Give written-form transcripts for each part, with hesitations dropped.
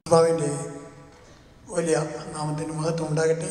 കർത്താവിൻ്റെ വലിയ നാമത്തിന് മഹത്വം ഉണ്ടാകട്ടെ.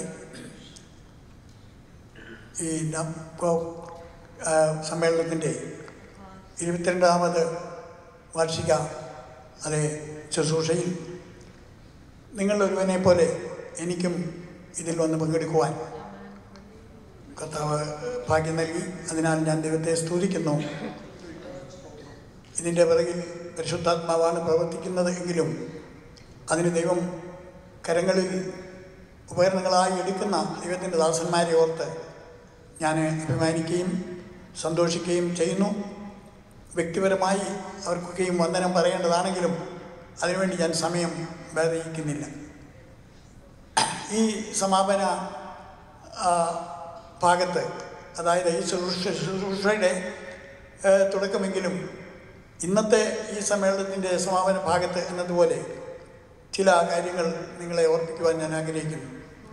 ഈ സമ്മേളനത്തിൻ്റെ 22ാമത് വാർഷിക ശുശ്രൂഷയിൽ നിങ്ങളൊരുവനെ പോലെ എനിക്കും ഇതിൽ വന്ന് പങ്കെടുക്കുവാൻ കർത്താവ് ഭാഗ്യം നൽകി. അതിനാൽ ഞാൻ ദൈവത്തെ സ്തുതിക്കുന്നു. ഇതിൻ്റെ പിറകിൽ പരിശുദ്ധാത്മാവാണ് പ്രവർത്തിക്കുന്നത് എങ്കിലും അതിന് ദൈവം കരങ്ങളിൽ ഉപകരണങ്ങളായി എടുക്കുന്ന ദൈവത്തിൻ്റെ ദാസന്മാരെ ഓർത്ത് ഞാൻ അഭിമാനിക്കുകയും സന്തോഷിക്കുകയും ചെയ്യുന്നു. വ്യക്തിപരമായി അവർക്കൊക്കെയും വന്ദനം പറയേണ്ടതാണെങ്കിലും അതിനുവേണ്ടി ഞാൻ സമയം വ്യതിരിക്കുന്നില്ല. ഈ സമാപന ഭാഗത്ത്, അതായത് ഈ ശുശ്രൂഷയുടെ തുടക്കമെങ്കിലും ഇന്നത്തെ ഈ സമ്മേളനത്തിൻ്റെ സമാപന ഭാഗത്ത് എന്നതുപോലെ ചില കാര്യങ്ങൾ നിങ്ങളെ ഓർപ്പിക്കുവാൻ ഞാൻ ആഗ്രഹിക്കുന്നു.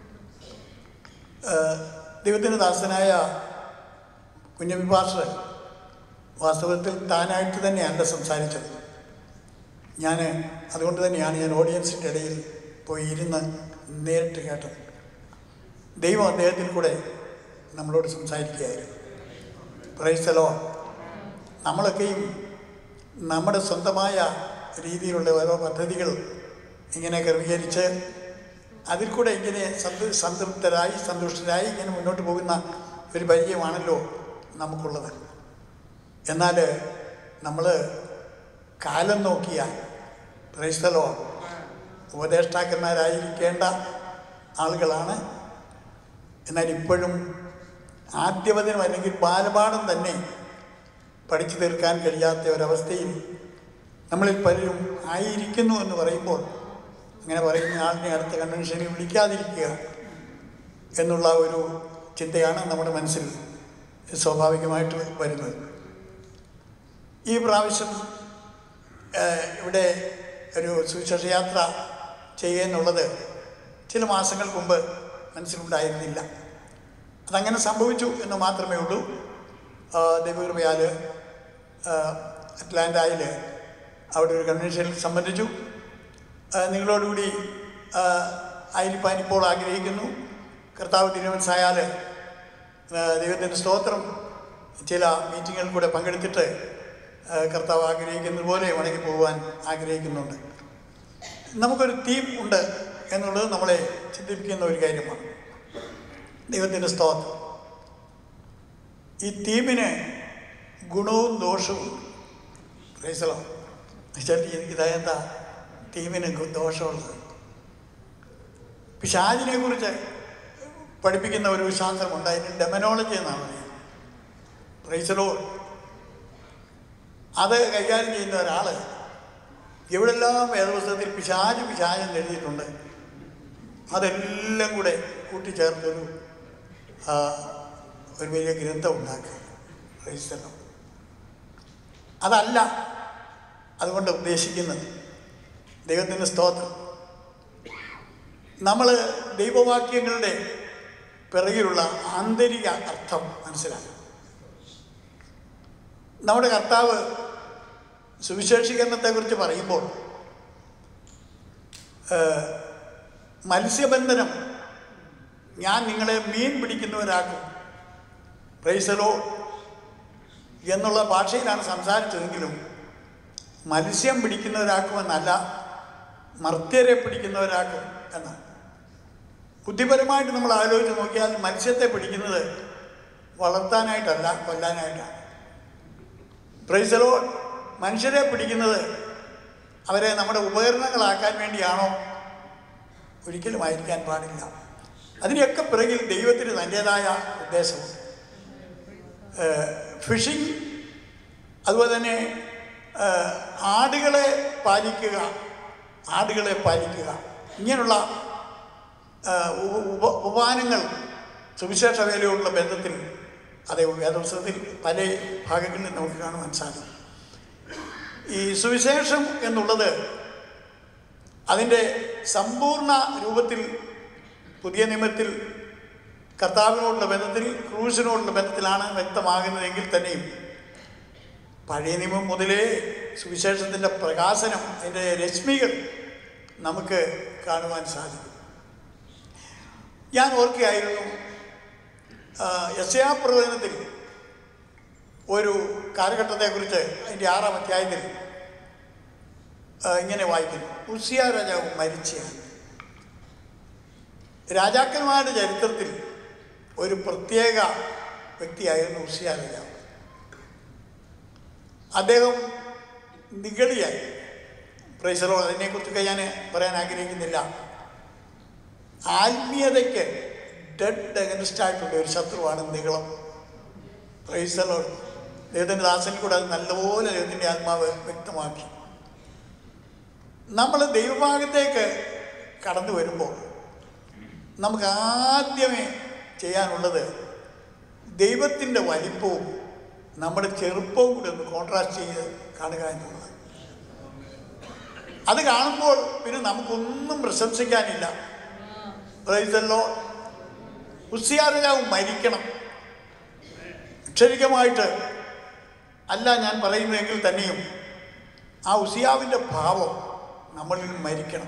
ദൈവത്തിൻ്റെ ദാസനായ കുഞ്ഞമ്പി പാസ്റ്റർ വാസ്തവത്തിൽ താനായിട്ട് തന്നെയല്ല സംസാരിച്ചത്. അതുകൊണ്ട് തന്നെയാണ് ഞാൻ ഓഡിയൻസിൻ്റെ ഇടയിൽ പോയി ഇരുന്ന് നേരിട്ട് കേട്ടത്. ദൈവം അദ്ദേഹത്തിൽ കൂടെ നമ്മളോട് സംസാരിക്കുകയായിരുന്നു. Price the Lord. നമ്മളൊക്കെയും നമ്മുടെ സ്വന്തമായ രീതിയിലുള്ള ഓരോ പദ്ധതികൾ ഇങ്ങനെ ക്രമീകരിച്ച് അതിൽ കൂടെ ഇങ്ങനെ സംതൃപ്തരായി സന്തുഷ്ടരായി ഇങ്ങനെ മുന്നോട്ട് പോകുന്ന ഒരു പരിചയമാണല്ലോ നമുക്കുള്ളത്. എന്നാൽ നമ്മൾ കാലം നോക്കിയാൽ പ്രൈസ് ദി ലോർഡ് ഉപദേഷ്ടാക്കന്മാരായിരിക്കേണ്ട ആളുകളാണ്. എന്നാൽ ഇപ്പോഴും ആദ്യവചനം അല്ലെങ്കിൽ ബാലപാഠം തന്നെ പഠിച്ചു തീർക്കാൻ കഴിയാത്ത ഒരവസ്ഥയിൽ നമ്മളിൽ പലരും ആയിരിക്കുന്നു എന്ന് പറയുമ്പോൾ, അങ്ങനെ പറയുന്ന ആളിനെ അടുത്ത കൺവെൻഷനിൽ വിളിക്കാതിരിക്കുക എന്നുള്ള ഒരു ചിന്തയാണ് നമ്മുടെ മനസ്സിൽ സ്വാഭാവികമായിട്ട് വരുന്നത്. ഈ പ്രാവശ്യം ഇവിടെ ഒരു സുവിശേഷ യാത്ര ചെയ്യുക ചില മാസങ്ങൾക്ക് മുമ്പ് മനസ്സിലുണ്ടായിരുന്നില്ല. അതങ്ങനെ സംഭവിച്ചു എന്ന് മാത്രമേ ഉള്ളൂ. ദൈവകൃപയാൽ അറ്റ്ലാന്റയിൽ അവിടെ ഒരു കൺവെൻഷനിൽ സംബന്ധിച്ചു. നിങ്ങളോടുകൂടി ആയിരിക്കാൻ ഇപ്പോൾ ആഗ്രഹിക്കുന്നു. കർത്താവ് തിരുമനസ്സായാൽ ദൈവത്തിൻ്റെ സ്തോത്രം ചില മീറ്റിങ്ങുകളിൽ കൂടെ പങ്കെടുത്തിട്ട് കർത്താവ് ആഗ്രഹിക്കുന്നത് പോലെ മടങ്ങി പോകുവാൻ ആഗ്രഹിക്കുന്നുണ്ട്. നമുക്കൊരു തീം ഉണ്ട് എന്നുള്ളത് നമ്മളെ ചിന്തിപ്പിക്കുന്ന ഒരു കാര്യമാണ്. ദൈവത്തിൻ്റെ സ്തോത്രം. ഈ തീമിന് ഗുണവും ദോഷവും. Praise the Lord. എനിക്കിതായെന്താ തീമിന് ദോഷമുള്ളത്? പിശാചിനെ കുറിച്ച് പഠിപ്പിക്കുന്ന ഒരു ശാസ്ത്രമുണ്ട്. അതിന് ഡെമനോളജി എന്നാണ് പറയുന്നത്. Praise the Lord. അത് കൈകാര്യം ചെയ്യുന്ന ഒരാൾ എവിടെല്ലാം വേദപുസ്തകത്തിൽ പിശാചെന്ന് എഴുതിയിട്ടുണ്ട് അതെല്ലാം കൂടെ കൂട്ടിച്ചേർത്തൊരു വലിയ ഗ്രന്ഥം ഉണ്ടാക്കുക. Praise the Lord. അതല്ല അതുകൊണ്ട് ഉദ്ദേശിക്കുന്നത്. ദൈവത്തിൻ്റെ സ്തോത്രം. നമ്മൾ ദൈവവാക്യങ്ങളുടെ പിറകിലുള്ള ആന്തരിക അർത്ഥം മനസ്സിലാക്കണം. നമ്മുടെ കർത്താവ് സുവിശേഷീകരണത്തെക്കുറിച്ച് പറയുമ്പോൾ മത്സ്യബന്ധനം, ഞാൻ നിങ്ങളെ മീൻ പിടിക്കുന്നവരാക്കും, പ്രൈസ് ദി ലോർഡ് എന്നുള്ള ഭാഷയിലാണ് സംസാരിച്ചതെങ്കിലും മത്സ്യം പിടിക്കുന്നവരാക്കുമെന്നല്ല, മർത്യരെ പിടിക്കുന്നവരാക്കും എന്നാണ്. ബുദ്ധിപരമായിട്ട് നമ്മൾ ആലോചിച്ച് നോക്കിയാൽ മത്സ്യത്തെ പിടിക്കുന്നത് വളർത്താനായിട്ടല്ല, കൊല്ലാനായിട്ടാണ്. Praise the Lord. മനുഷ്യരെ പിടിക്കുന്നത് അവരെ നമ്മുടെ ഉപകരണങ്ങളാക്കാൻ വേണ്ടിയാണോ? ഒരിക്കലും ആയിരിക്കാൻ പാടില്ല. അതിനെയൊക്കെ പിറകിൽ ദൈവത്തിന് തൻ്റേതായ ഉദ്ദേശമുണ്ട്. ഫിഷിംഗ്, അതുപോലെ തന്നെ ആടുകളെ പാലിക്കുക, ഇങ്ങനെയുള്ള ഉപാനങ്ങൾ സുവിശേഷ വേലയോടുള്ള ബന്ധത്തിൽ അതേ വേദപുസ്തകത്തിൽ പല ഭാഗങ്ങളിൽ നമുക്ക് കാണുവാൻ സാധിക്കും. ഈ സുവിശേഷം എന്നുള്ളത് അതിൻ്റെ സമ്പൂർണ്ണ രൂപത്തിൽ പുതിയ നിയമത്തിൽ കർത്താവിനോടുള്ള ബന്ധത്തിൽ, ക്രൂശിനോടുള്ള ബന്ധത്തിലാണ് വ്യക്തമാകുന്നതെങ്കിൽ തന്നെയും പഴയ നിയമം മുതലേ സുവിശേഷത്തിൻ്റെ പ്രകാശനം, അതിൻ്റെ രശ്മികൾ നമുക്ക് കാണുവാൻ സാധിക്കും. ഞാൻ ഓർക്കുകയായിരുന്നു, യെശയ്യാ പ്രവചനത്തിൽ ഒരു കാലഘട്ടത്തെക്കുറിച്ച് അതിൻ്റെ 6-ാം അധ്യായത്തിൽ ഇങ്ങനെ വായിക്കുന്നു. ഉസിയാ രാജാവ് മരിച്ചയാണ്. രാജാക്കന്മാരുടെ ചരിത്രത്തിൽ ഒരു പ്രത്യേക വ്യക്തിയായിരുന്നു ഉസിയാ രാജാവ്. അദ്ദേഹം നിഗളിയായി. Price the Lord. അതിനെക്കുറിച്ചൊക്കെ ഞാൻ പറയാൻ ആഗ്രഹിക്കുന്നില്ല. ആത്മീയതയ്ക്ക് ഡെഡ് അഗൻസ്റ്റായിട്ടുള്ള ഒരു ശത്രുവാണ് നിഗളം. Price the Lord. ദൈവത്തിൻ്റെ ദാസനിൽ കൂടെ അത് നല്ലപോലെ ദൈവത്തിൻ്റെ ആത്മാവ് വ്യക്തമാക്കി. നമ്മൾ ദൈവഭാഗത്തേക്ക് കടന്നു വരുമ്പോൾ നമുക്ക് ആദ്യമേ ചെയ്യാനുള്ളത് ദൈവത്തിൻ്റെ വലിപ്പവും നമ്മുടെ ചെറുപ്പവും കൂടി ഒന്ന് കോൺട്രാസ്റ്റ് ചെയ്ത് കാണുക എന്നുള്ളത്. അത് കാണുമ്പോൾ പിന്നെ നമുക്കൊന്നും പ്രശംസിക്കാനില്ല. Praise the Lord. ഉസിയാ രാജാവ് മരിക്കണം. അക്ഷരികമായിട്ട് അല്ല ഞാൻ പറയുന്നതെങ്കിൽ തന്നെയും ആ ഉസിയാവിൻ്റെ ഭാവം നമ്മളിൽ മരിക്കണം.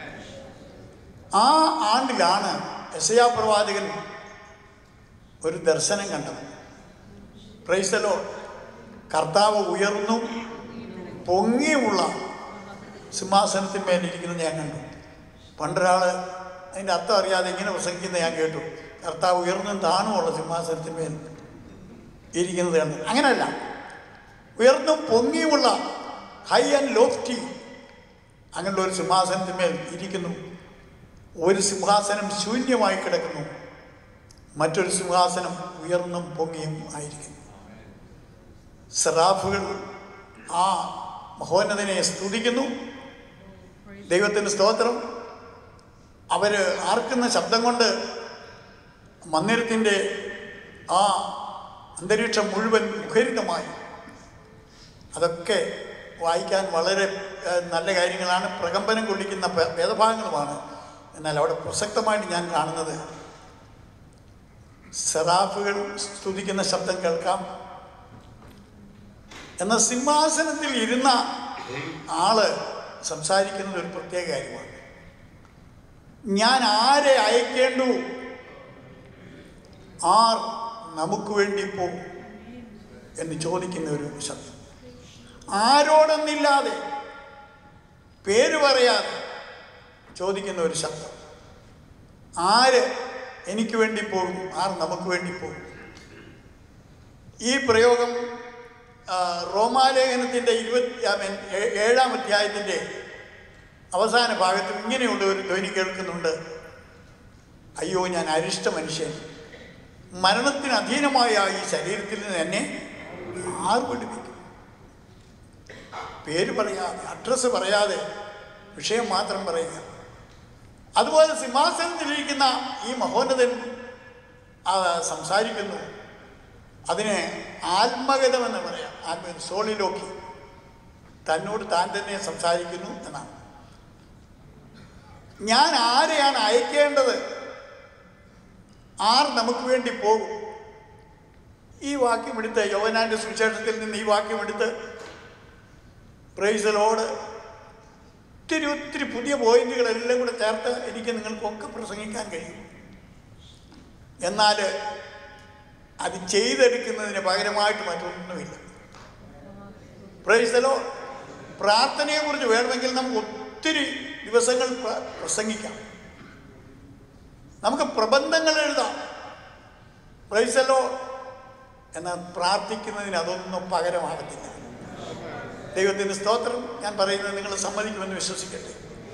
ആ ആണ്ടിലാണ് യെശയ്യാ പ്രവാചകൻ ഒരു ദർശനം കണ്ടത്. Praise the Lord. കർത്താവ് ഉയർന്നു പൊങ്ങിയുമുള്ള സിംഹാസനത്തിന്മേലിരിക്കുന്നത് ഞാൻ കണ്ടു. പണ്ടൊരാൾ അതിൻ്റെ അർത്ഥം അറിയാതെ ഇങ്ങനെ പ്രസംഗിക്കുന്നത് ഞാൻ കേട്ടു. കർത്താവ് ഉയർന്നും താണുമുള്ള സിംഹാസനത്തിന്മേൽ ഇരിക്കുന്നത് കണ്ടു. അങ്ങനെയല്ല, ഉയർന്നും പൊങ്ങിയുമുള്ള ഹൈ ആൻഡ് ലോഫ്റ്റി അങ്ങനെയുള്ള ഒരു സിംഹാസനത്തിന്മേൽ ഇരിക്കുന്നു. ഒരു സിംഹാസനം ശൂന്യമായി കിടക്കുന്നു, മറ്റൊരു സിംഹാസനം ഉയർന്നും പൊങ്ങിയും ആയിരിക്കുന്നു. സെറാഫുകൾ ആ മഹോന്നതനെ സ്തുതിക്കുന്നു. ദൈവത്തിൻ്റെ സ്തോത്രം. അവർ ആർക്കുന്ന ശബ്ദം കൊണ്ട് മന്ദിരത്തിൻ്റെ ആ അന്തരീക്ഷം മുഴുവൻ മുഖരിതമായി. അതൊക്കെ വായിക്കാൻ വളരെ നല്ല കാര്യങ്ങളാണ്, പ്രകമ്പനം കൊള്ളിക്കുന്ന വേദഭാഗങ്ങളുമാണ്. എന്നാൽ അവിടെ പ്രസക്തമായിട്ട് ഞാൻ കാണുന്നത് സെറാഫുകൾ സ്തുതിക്കുന്ന ശബ്ദം കേൾക്കാം. എന്നാൽ സിംഹാസനത്തിൽ ഇരുന്ന ആള് സംസാരിക്കുന്നത് ഒരു പ്രത്യേക കാര്യമാണ്. ഞാൻ ആരെ അയക്കേണ്ടു, ആർ നമുക്ക് വേണ്ടി പോകും എന്ന് ചോദിക്കുന്ന ഒരു ശബ്ദം. ആരോടൊന്നില്ലാതെ, പേര് പറയാതെ ചോദിക്കുന്ന ഒരു ശബ്ദം. ആര് എനിക്ക് വേണ്ടി പോകും, ആർ നമുക്ക് വേണ്ടി പോകും. ഈ പ്രയോഗം റോമാലേഖനത്തിൻ്റെ 7-ാം അധ്യായത്തിൻ്റെ അവസാന ഭാഗത്ത് ഇങ്ങനെയുള്ള ഒരു ധ്വനി കേൾക്കുന്നുണ്ട്. അയ്യോ, ഞാൻ അരിഷ്ട മനുഷ്യൻ, മരണത്തിന് അധീനമായ ഈ ശരീരത്തിൽ നിന്ന് എന്നെ ആർ പഠിപ്പിക്കും. പേര് പറയാതെ, അഡ്രസ്സ് പറയാതെ, വിഷയം മാത്രം പറയുക. അതുപോലെ സിംഹാസനത്തിലിരിക്കുന്ന ഈ മഹോന്നതൻ സംസാരിക്കുന്നു. അതിനെ ആത്മഗതമെന്ന് പറയാം. സോളിലോക്കി, തന്നോട് താൻ തന്നെ സംസാരിക്കുന്നു എന്നാണ്. ഞാൻ ആരെയാണ് അയക്കേണ്ടത്, ആർ നമുക്ക് വേണ്ടി പോകും. ഈ വാക്യമെടുത്ത് യോഹന്നാന്റെ സുവിശേഷത്തിൽ നിന്ന് ഈ വാക്യമെടുത്ത് പ്രൈസ് ദി ലോർഡ് ഒത്തിരി പുതിയ പോയിന്റുകളെല്ലാം കൂടെ ചേർത്ത് എനിക്ക് നിങ്ങൾക്കൊക്കെ പ്രസംഗിക്കാൻ കഴിയും. എന്നാൽ അത് ചെയ്തെടുക്കുന്നതിന് പകരമായിട്ട് മറ്റൊന്നുമില്ല. Price the Lord. പ്രാർത്ഥനയെക്കുറിച്ച് വേണമെങ്കിൽ നമുക്ക് ഒത്തിരി ദിവസങ്ങൾ പ്രസംഗിക്കാം, നമുക്ക് പ്രബന്ധങ്ങൾ എഴുതാം. Praise the Lord. എന്നാൽ പ്രാർത്ഥിക്കുന്നതിന് അതൊന്നും പകരമാകത്തില്ല. ദൈവത്തിൻ്റെ സ്തോത്രം. ഞാൻ പറയുന്നത് നിങ്ങൾ സമ്മതിക്കുമെന്ന് വിശ്വസിക്കട്ടെ.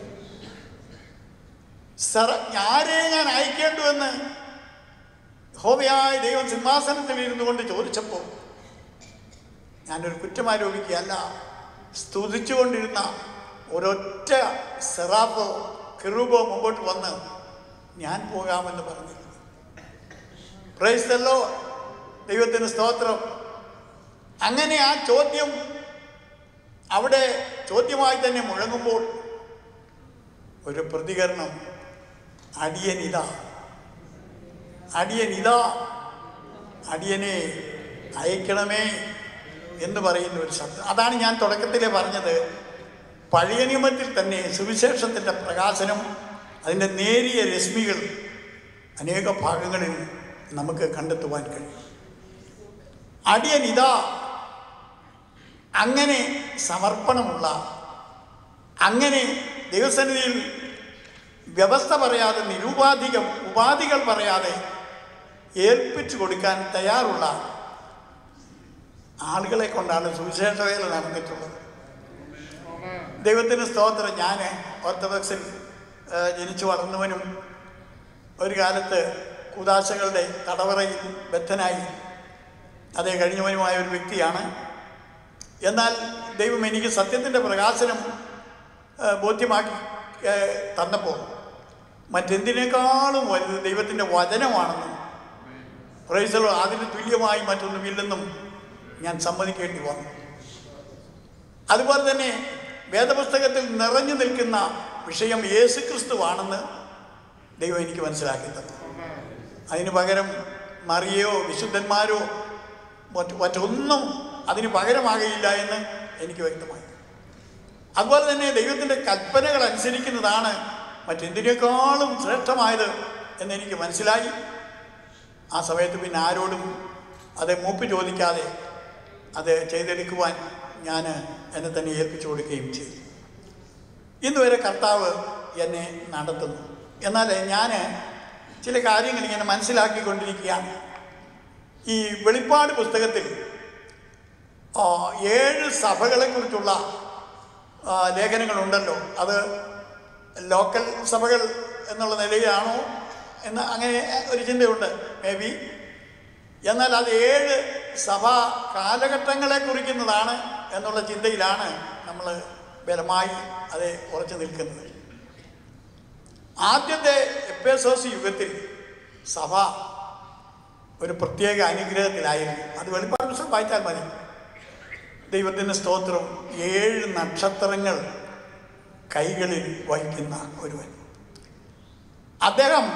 ആരെ ഞാൻ അയക്കേണ്ടുവെന്ന് യഹോവയായ ദൈവം സിംഹാസനത്തിൽ ഇരുന്നു കൊണ്ട് ചോദിച്ചപ്പോൾ ഞാനൊരു കുറ്റമാരോപിക്കുകയല്ല, സ്തുതിച്ചുകൊണ്ടിരുന്ന ഒരൊറ്റ സെറാഫോ കെറൂബോ മുമ്പോട്ട് വന്ന് ഞാൻ പോകാമെന്ന് പറഞ്ഞു. Praise the Lord. ദൈവത്തിന് സ്തോത്രം. അങ്ങനെ ആ ചോദ്യം അവിടെ ചോദ്യമായി തന്നെ മുഴങ്ങുമ്പോൾ ഒരു പ്രതികരണം, അടിയനിതാ, അടിയനിതാ, അടിയനെ അയക്കണമേ എന്ന് പറയുന്ന ഒരു ശബ്ദം. അതാണ് ഞാൻ തുടക്കത്തിലേ പറഞ്ഞത്. പഴയ നിയമത്തിൽ തന്നെ സുവിശേഷത്തിൻ്റെ പ്രകാശനം, അതിൻ്റെ നേരിയ രശ്മികൾ അനേക ഭാഗങ്ങളിൽ നമുക്ക് കണ്ടെത്തുവാൻ കഴിയും. അടിയൻ ഇതാ അങ്ങനെ സമർപ്പണമുള്ള, അങ്ങനെ ദൈവസന്നിധിയിൽ വ്യവസ്ഥ പറയാതെ, ഉപാധികൾ പറയാതെ ഏൽപ്പിച്ചു കൊടുക്കാൻ തയ്യാറുള്ള ആളുകളെ കൊണ്ടാണ് സുവിശേഷ വേല നടന്നിട്ടുള്ളത്. ദൈവത്തിന് സ്തോത്രം. ഞാൻ ഓർത്തഡോക്സിൽ ജനിച്ചു വളർന്നവനും ഒരു കാലത്ത് കൂദാശകളുടെ തടവറയിൽ ബദ്ധനായി കഴിഞ്ഞവനുമായ ഒരു വ്യക്തിയാണ്. എന്നാൽ ദൈവം എനിക്ക് സത്യത്തിൻ്റെ പ്രകാശനം ബോധ്യമാക്കി തന്നപ്പോൾ മറ്റെന്തിനേക്കാളും വലുത് ദൈവത്തിൻ്റെ വചനമാണെന്നും പ്രൈസ് ദി ലോർഡ്, അതിന് തുല്യമായി മറ്റൊന്നുമില്ലെന്നും ഞാൻ സമ്മതിക്കേണ്ടി വന്നു. അതുപോലെ തന്നെ വേദപുസ്തകത്തിൽ നിറഞ്ഞു നിൽക്കുന്ന വിഷയം യേശുക്രിസ്തുവാണെന്ന് ദൈവം എനിക്ക് മനസ്സിലാക്കി തന്നു. അതിന് പകരം മറിയയോ വിശുദ്ധന്മാരോ മറ്റൊന്നും അതിന് പകരമാകയില്ല എന്ന് എനിക്ക് വ്യക്തമായി. അതുപോലെ തന്നെ ദൈവത്തിൻ്റെ കൽപ്പനകൾ അനുസരിക്കുന്നതാണ് മറ്റെന്തിനേക്കാളും ശ്രേഷ്ഠമായത് എന്നെനിക്ക് മനസ്സിലായി. ആ സമയത്ത് പിന്നെ ആരോടും അത് മൂപ്പ് ചോദിക്കാതെ അത് ചെയ്തെടുക്കുവാൻ ഞാൻ എന്നെ തന്നെ ഏൽപ്പിച്ചു കൊടുക്കുകയും ചെയ്തു. ഇന്നുവരെ കർത്താവ് എന്നെ നടത്തുന്നു. എന്നാൽ ഞാൻ ചില കാര്യങ്ങൾ ഇങ്ങനെ മനസ്സിലാക്കിക്കൊണ്ടിരിക്കുകയാണ്. ഈ വെളിപ്പാട് പുസ്തകത്തിൽ 7 സഭകളെക്കുറിച്ചുള്ള ലേഖനങ്ങളുണ്ടല്ലോ. അത് ലോക്കൽ സഭകൾ എന്നുള്ള നിലയിലാണോ എന്ന് അങ്ങനെ ഒരു ചിന്തയുണ്ട്, മേ ബി. എന്നാൽ അത് 7 സഭാ കാലഘട്ടങ്ങളെ കുറിക്കുന്നതാണ് എന്നുള്ള ചിന്തയിലാണ് നമ്മൾ ബലമായി അത് ഉറച്ചു നിൽക്കുന്നത്. ആദ്യത്തെ എഫേസോസ് യുഗത്തിൽ സഭ ഒരു പ്രത്യേക അനുഗ്രഹത്തിലായിരുന്നു. അത് വെളിപ്പാട് പുസ്തകം വായിച്ചാൽ മതി. ദൈവത്തിൻ്റെ സ്തോത്രം. 7 നക്ഷത്രങ്ങൾ കൈകളിൽ വഹിക്കുന്ന ഒരുവൻ. അദ്ദേഹം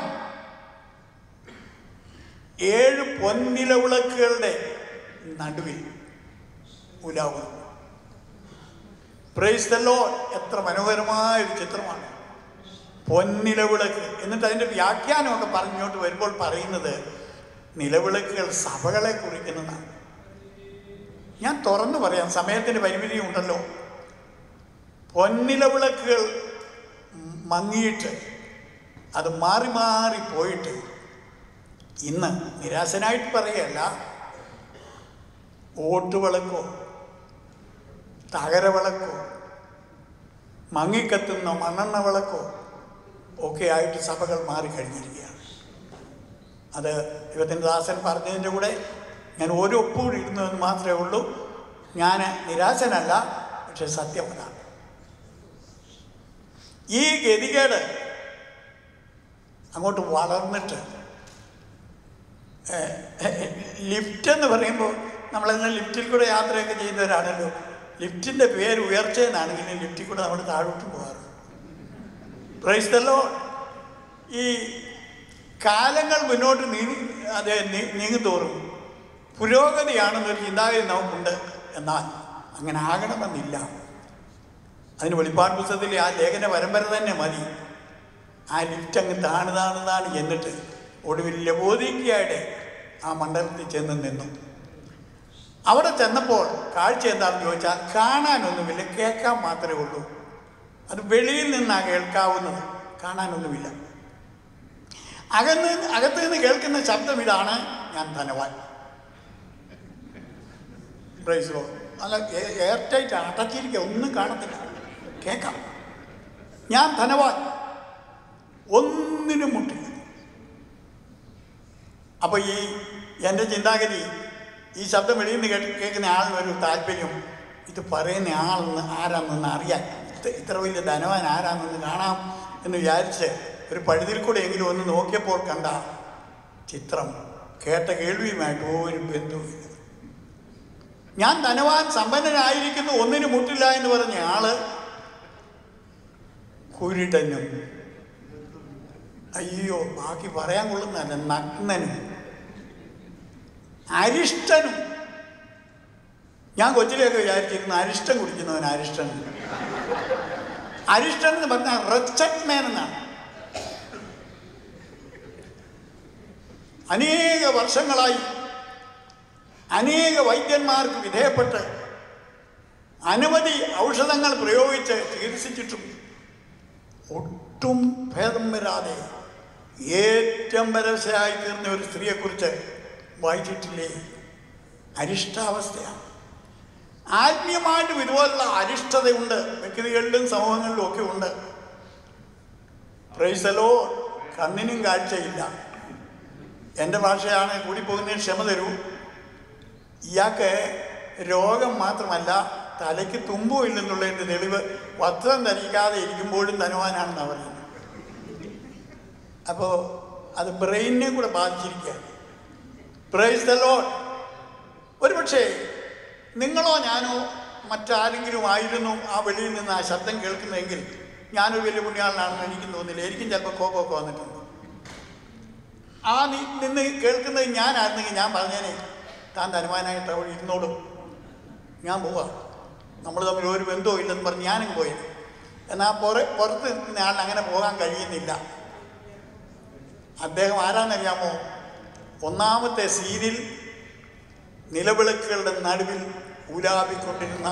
7 പൊന്നിലവിളക്കുകളുടെ നടുവിൽ ഉലാവുന്നു. Price the Lord. എത്ര മനോഹരമായ ഒരു ചിത്രമാണ് പൊന്നിലവിളക്ക്. എന്നിട്ട് അതിൻ്റെ വ്യാഖ്യാനമൊക്കെ പറഞ്ഞോട്ട് വരുമ്പോൾ പറയുന്നത് നിലവിളക്കുകൾ സഭകളെ കുറിക്കുന്നതാണ്. ഞാൻ തുറന്നു പറയാം, സമയത്തിൻ്റെ പരിമിതി ഉണ്ടല്ലോ. പൊന്നിലവിളക്കുകൾ മങ്ങിയിട്ട് അത് മാറി മാറി പോയിട്ട് ഇന്ന് നിരാശനായിട്ട് പറയുകയല്ല, ഓട്ടുവിളക്കോ തകരവിളക്കോ മങ്ങിക്കത്തുന്ന മണ്ണെണ്ണ വിളക്കോ ഒക്കെ ആയിട്ട് സഭകൾ മാറിക്കഴിഞ്ഞിരിക്കുകയാണ്. അത് ദൈവത്തിൻ്റെ ദാസൻ പറഞ്ഞതിൻ്റെ കൂടെ ഞാൻ ഓരോ ഒപ്പുകൂടി ഇടുന്നതെന്ന് മാത്രമേ ഉള്ളൂ. ഞാൻ നിരാശനല്ല, പക്ഷെ സത്യമതാണ്. ഈ ഗതികേട് അങ്ങോട്ട് വളർന്നിട്ട് ലിഫ്റ്റ് എന്ന് പറയുമ്പോൾ നമ്മളെല്ലാം ലിഫ്റ്റിൽ കൂടെ യാത്രയൊക്കെ ചെയ്യുന്നവരാണല്ലോ. ലിഫ്റ്റിൻ്റെ പേര് ഉയർച്ചയെന്നാണെങ്കിലും ലിഫ്റ്റിൽ കൂടെ നമ്മൾ താഴോട്ട് പോകാറ്. Praise the Lord. ഈ കാലങ്ങൾ മുന്നോട്ട് നീങ്ങുന്തോറും പുരോഗതിയാണെന്നൊരു ചിന്താഗതി നമുക്കുണ്ട്. എന്നാൽ അങ്ങനെ ആകണമെന്നില്ല. അതിന് വെളിപ്പാട് പുസ്തകത്തിൽ ആ ലേഖന പരമ്പര തന്നെ മതി. ആ ലിഫ്റ്റ് അങ്ങ് താണ് എന്നിട്ട് ഒടുവിൽ ലവോദിക്കയുടെ ആ മണ്ഡലത്തിൽ ചെന്ന് നിന്നു. അവിടെ ചെന്നപ്പോൾ കാഴ്ച എന്താണെന്ന് ചോദിച്ചാൽ കാണാനൊന്നുമില്ല, കേൾക്കാൻ മാത്രമേ ഉള്ളൂ. അത് വെളിയിൽ നിന്നാണ് കേൾക്കാവുന്നത്, കാണാനൊന്നുമില്ല. അകത്ത് നിന്ന് കേൾക്കുന്ന ശബ്ദം ഇതാണ്: ഞാൻ ധനവാൻ. Praise Lord. നല്ല എയർ ടൈറ്റ് അടച്ചിരിക്കുക, ഒന്നും കാണത്തില്ല, കേൾക്കാം. ഞാൻ ധനവാൻ, ഒന്നിനും മുട്ടില്ല. അപ്പോൾ എൻ്റെ ചിന്താഗതി, ഈ ശബ്ദം വെളിയിൽ നിന്ന് കേൾക്കുന്ന ആളിനൊരു താല്പര്യം, ഇത് പറയുന്ന ആരാണെന്ന് അറിയാൻ, ഇത്ര വലിയ ധനവാൻ ആരാണെന്ന് കാണാം എന്ന് വിചാരിച്ച് ഒരു പഴുതിൽ കൂടെ എങ്കിലും ഒന്ന് നോക്കിയപ്പോൾ കണ്ട ചിത്രം കേട്ട കേൾവിയുമായിട്ട് ഒരു ബന്ധവുമില്ല. ഞാൻ ധനവാൻ, സമ്പന്നനായിരിക്കുന്നു, ഒന്നിനും മുട്ടില്ല എന്ന് പറഞ്ഞ ആള് കുരുടനും, അയ്യോ ബാക്കി പറയാൻ കൊള്ളുന്നല്ല, നഗ്നനും, അരിഷ്ടനും. ഞാൻ കൊച്ചിലെയൊക്കെ വിചാരിച്ചിരുന്നു അരിഷ്ടം കുടിക്കുന്നവൻ അരിഷ്ടൻ. അരിഷ്ടൻ എന്ന് പറഞ്ഞാൽ റച്ചഡ് മാൻ എന്നാണ്. അനേക വർഷങ്ങളായി അനേക വൈദ്യന്മാർക്ക് വിധേയപ്പെട്ട് അനവധി ഔഷധങ്ങൾ പ്രയോഗിച്ച് ചികിത്സിച്ചിട്ടും ഒട്ടും ഭേദം വരാതെ ഏറ്റവും പരസ്യമായി തീർന്ന ഒരു സ്ത്രീയെക്കുറിച്ച് വായിച്ചിട്ടില്ലേ? അരിഷ്ടാവസ്ഥയാണ്. ആത്മീയമായിട്ടും ഇതുപോലുള്ള അരിഷ്ടതയുണ്ട്, വ്യക്തികളിലും സമൂഹങ്ങളിലും ഒക്കെ ഉണ്ട്. Praise the Lord. കണ്ണിനും കാഴ്ചയില്ല. എൻ്റെ ഭാഷയാണ്, കൂടിപ്പോകുന്നതിന് ക്ഷമ തരൂ. ഇയാൾക്ക് രോഗം മാത്രമല്ല, തലയ്ക്ക് തുമ്പും ഇല്ലെന്നുള്ളതിൻ്റെ തെളിവ് വസ്ത്രം ധരിക്കാതെ ഇരിക്കുമ്പോഴും ധനവാനാണെന്നാണ് പറയുന്നത്. അപ്പോൾ അത് ബ്രെയിനിനെ കൂടെ ബാധിച്ചിരിക്കുക. Price the Lord. ഒരുപക്ഷെ നിങ്ങളോ ഞാനോ മറ്റാരെങ്കിലും ആയിരുന്നു ആ വെളിയിൽ നിന്ന് ആ ശബ്ദം കേൾക്കുന്നതെങ്കിൽ ഞാനൊരു വലിയ പുണ്യാളനാണെന്ന് എനിക്കും തോന്നില്ല. എനിക്കും ചിലപ്പോൾ കോപ്പൊക്കെ വന്നിട്ടുണ്ട്. ആ നിന്ന് കേൾക്കുന്നത് ഞാനായിരുന്നെങ്കിൽ ഞാൻ പറഞ്ഞേനെ, താൻ ധനവാനായിട്ട് അവിടെ ഇരുന്നോടും, ഞാൻ പോവാം, നമ്മൾ തമ്മിൽ ഒരു ബന്ധവും ഇല്ലെന്ന് പറഞ്ഞ് ഞാനും പോയത്. എന്നാൽ പുറത്ത് നിന്ന ആളിന് അങ്ങനെ പോകാൻ കഴിയുന്നില്ല. അദ്ദേഹം ആരാന്നറിയാമോ? ഒന്നാമത്തെ സീരിൽ നിലവിളക്കുകളുടെ നടുവിൽ ഉലാവിക്കൊണ്ടിരുന്ന